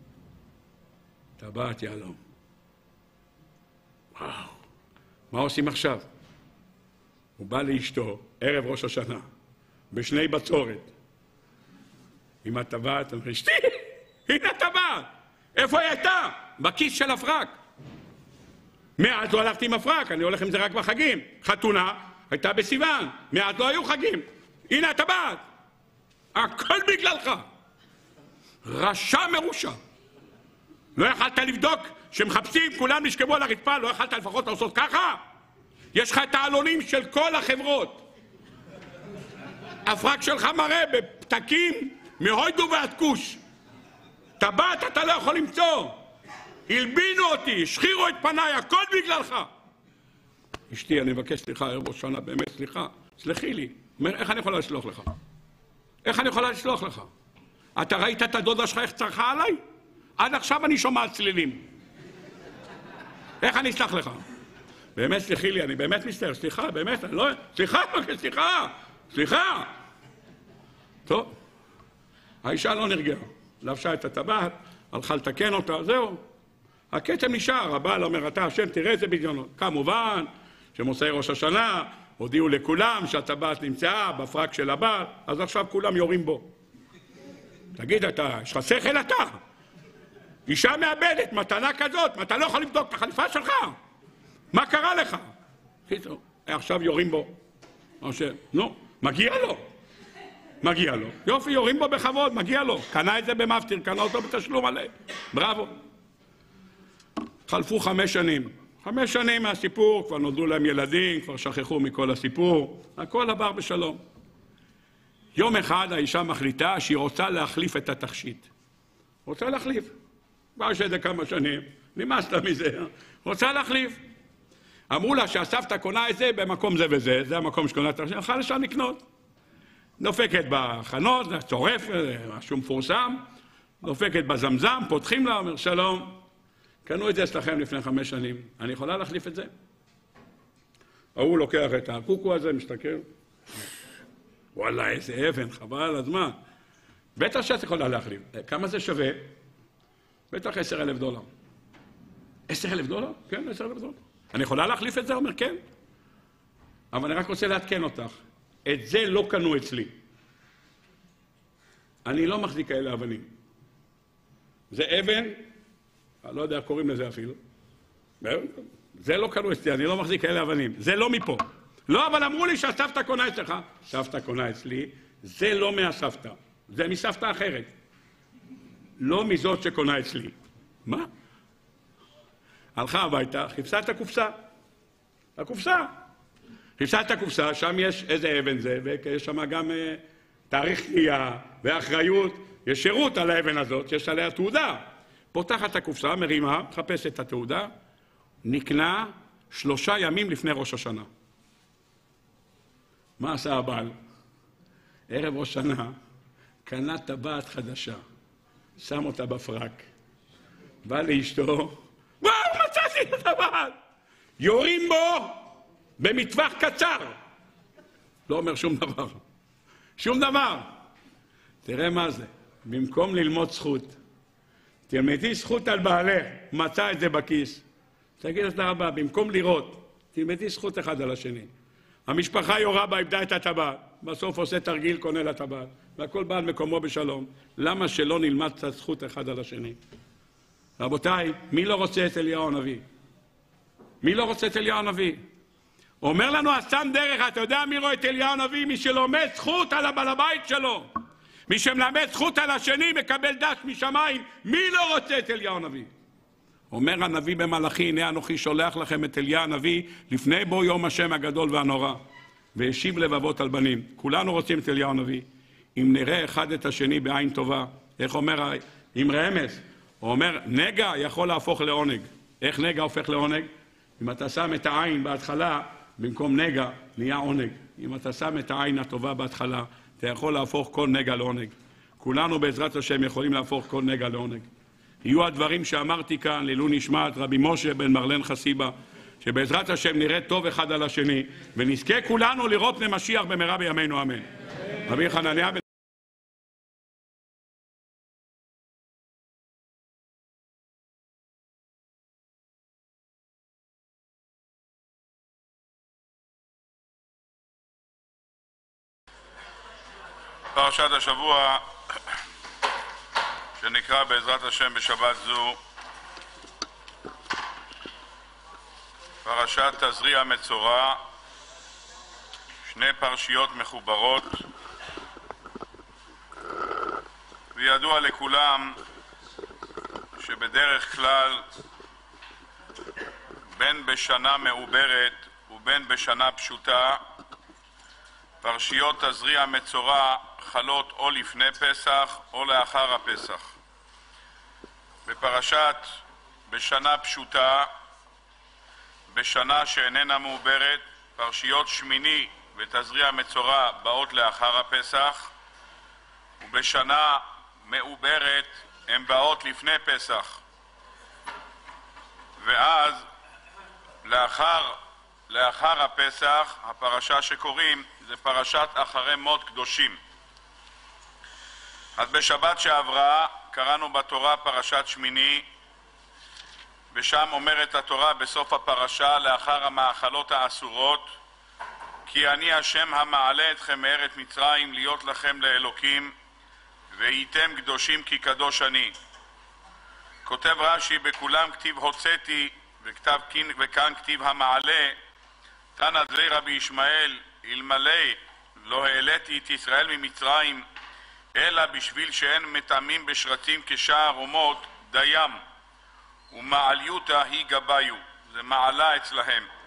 טבעת יהלום. וואו, מה עושים עכשיו? הוא בא לאשתו, ערב ראש השנה, בשני בצורת, עם הטבעת, אמר, אשתי, הנה הטבעת, איפה היא הייתה? בכיס של הפרק. מאז לא הלכתי עם הפרק, אני הולך עם זה רק בחגים. חתונה הייתה בסיוון, מאז לא היו חגים. הנה הטבעת, הכל בגללך. רשע מרושע. לא יכלת לבדוק שמחפשים, כולם נשכבו על הרצפה, לא יכלת לפחות לעשות ככה? יש לך את העלונים של כל החברות. הפרק שלך מראה בפתקים מהוידו ועד כוש. טבעת אתה לא יכול למצוא. הלבינו אותי, השחירו את פניי, הכל בגללך. אשתי, אני מבקש סליחה, ערב ראש שנה, באמת סליחה, סלחי לי. איך אני יכולה לסלוח לך? איך אני יכולה לסלוח לך? אתה ראית את הדודה שלך איך צרחה עליי? עד עכשיו אני שומע צלילים. איך אני אסלח לך? באמת סליחי לי, אני באמת מסתר, סליחה, באמת, אני לא... סליחה, סליחה, סליחה. טוב, האישה לא נרגעה, לבשה את הטבעת, הלכה לתקן אותה, זהו. הכתם נשאר, הבעל אומר, אתה השם, תראה איזה בדיונות. כמובן, שמוצאי ראש השנה, הודיעו לכולם שהטבעת נמצאה בפרק של הבעל, אז עכשיו כולם יורים בו. תגיד, אתה, יש לך שכל אתה? אישה מאבדת, מתנה כזאת, אתה לא יכול לבדוק את החליפה שלך? מה קרה לך? עכשיו יורים בו. נו, מגיע לו. מגיע לו. יופי, יורים בו בכבוד, מגיע לו. קנה את זה במפטיר, קנה אותו בתשלום מלא. בראבו. חלפו חמש שנים. חמש שנים מהסיפור, כבר נולדו להם ילדים, כבר שכחו מכל הסיפור. הכל עבר בשלום. יום אחד האישה מחליטה שהיא רוצה להחליף את התכשיט. רוצה להחליף. כבר שזה כמה שנים, נמאס לה מזה. רוצה להחליף. אמרו לה שהסבתא קונה את זה במקום זה וזה, זה המקום שקונה את התכשיט, הלכה לשם לקנות. דופקת בחנות, צורף, משהו מפורסם, דופקת בזמזם, פותחים לה, אומר שלום, קנו את זה אצלכם לפני חמש שנים, אני יכולה להחליף את זה? ההוא לוקח את הקוקו הזה, מסתכל, וואלה, איזה אבן, חבל על הזמן. בטח שאת יכולה להחליף. כמה זה שווה? בטח עשר אלף דולר. עשר אלף דולר? כן, עשר אלף דולר. אני יכולה להחליף את זה? אומר, כן. אבל אני רק רוצה להתקן אותך. את זה לא קנו אצלי. אני לא מחזיק כאלה אבנים. זה אבן, אני לא יודע, קוראים לזה אפילו. זה לא קנו אצלי, אני לא מחזיק כאלה אבנים. זה לא מפה. לא, אבל אמרו לי שהסבתא קונה אצלך. סבתא קונה אצלי, זה לא מהסבתא. זה מסבתא אחרת. לא מזאת שקונה אצלי. מה? הלכה הביתה, חיפשה את הקופסה. הקופסה. חיפשה את הקופסה, שם יש איזה אבן זה, ויש שם גם אה, תאריך קנייה ואחריות. יש שירות על האבן הזאת, יש עליה תעודה. פותחת את הקופסה, מרימה, מחפשת את התעודה, נקנה שלושה ימים לפני ראש השנה. מה עשה הבעל? ערב ראש שנה, קנה טבעת חדשה, שם אותה בפרק, בא לאשתו, וואו, מצאתי את הטבעת! יורים בו במטווח קצר. לא אומר שום דבר. שום דבר. תראה מה זה. במקום ללמוד זכות, תלמדי זכות על בעלך, מצא את זה בכיס. תגיד את הרבה, במקום לראות, תלמדי זכות אחד על השני. המשפחה יורה בה, איבדה את הטבעת. בסוף עושה תרגיל, קונה לה טבעת. והכל בא על מקומו בשלום. למה שלא נלמד את הזכות אחד על השני? רבותיי, מי לא רוצה את אליהו הנביא? מי לא רוצה את אליהו הנביא? אומר לנו הסתם דרך, אתה יודע מי רואה את אליהו הנביא? מי שלומד זכות על הבעל הבית שלו. מי שמלמד זכות על השני מקבל דש משמיים. מי לא רוצה את אליהו הנביא? אומר הנביא במלאכי, הנה אנוכי שולח לכם את אליהו הנביא לפני בוא יום השם הגדול והנורא. והשיב לבבות על בנים. כולנו רוצים את אליהו הנביא. אם נראה אחד את השני בעין טובה, איך אומר עם רמז? הוא אומר, נגע יכול להפוך לעונג. איך נגע הופך לעונג? אם אתה שם את העין בהתחלה, במקום נגע, נהיה עונג. אם אתה שם את העין הטובה בהתחלה, אתה יכול להפוך כל נגע לעונג. כולנו בעזרת השם יכולים להפוך כל נגע לעונג. יהיו הדברים שאמרתי כאן, לעילוי נשמת רבי משה בן מרלן חסיבה, שבעזרת השם נראה טוב אחד על השני, ונזכה כולנו לראות פני משיח במהרה בימינו אמן. רבי חנניה בן פרשת השבוע שנקרא בעזרת השם בשבת זו פרשת תזריע מצורע, שני פרשיות מחוברות, וידוע לכולם שבדרך כלל בין בשנה מעוברת ובין בשנה פשוטה פרשיות תזריע מצורע חלות או לפני פסח או לאחר הפסח. בפרשת בשנה פשוטה, בשנה שאיננה מעוברת, פרשיות שמיני ותזריע מצורע באות לאחר הפסח, ובשנה מעוברת הן באות לפני פסח. ואז לאחר, לאחר הפסח, הפרשה שקוראים זה פרשת אחרי מות קדושים. אז בשבת שעברה קראנו בתורה פרשת שמיני, ושם אומרת התורה בסוף הפרשה לאחר המאכלות האסורות, כי אני השם המעלה אתכם מארץ מצרים להיות לכם לאלוקים, והייתם קדושים כי קדוש אני. כותב רש"י, בכולם כתיב הוצאתי וכתב וכאן כתיב המעלה. תנא דבי רבי ישמעאל, אלמלא לא העליתי את ישראל ממצרים אלא בשביל שאין מטעמים בשרצים כשער אומות דיים, ומעליותה היא גביו. זה מעלה אצלהם.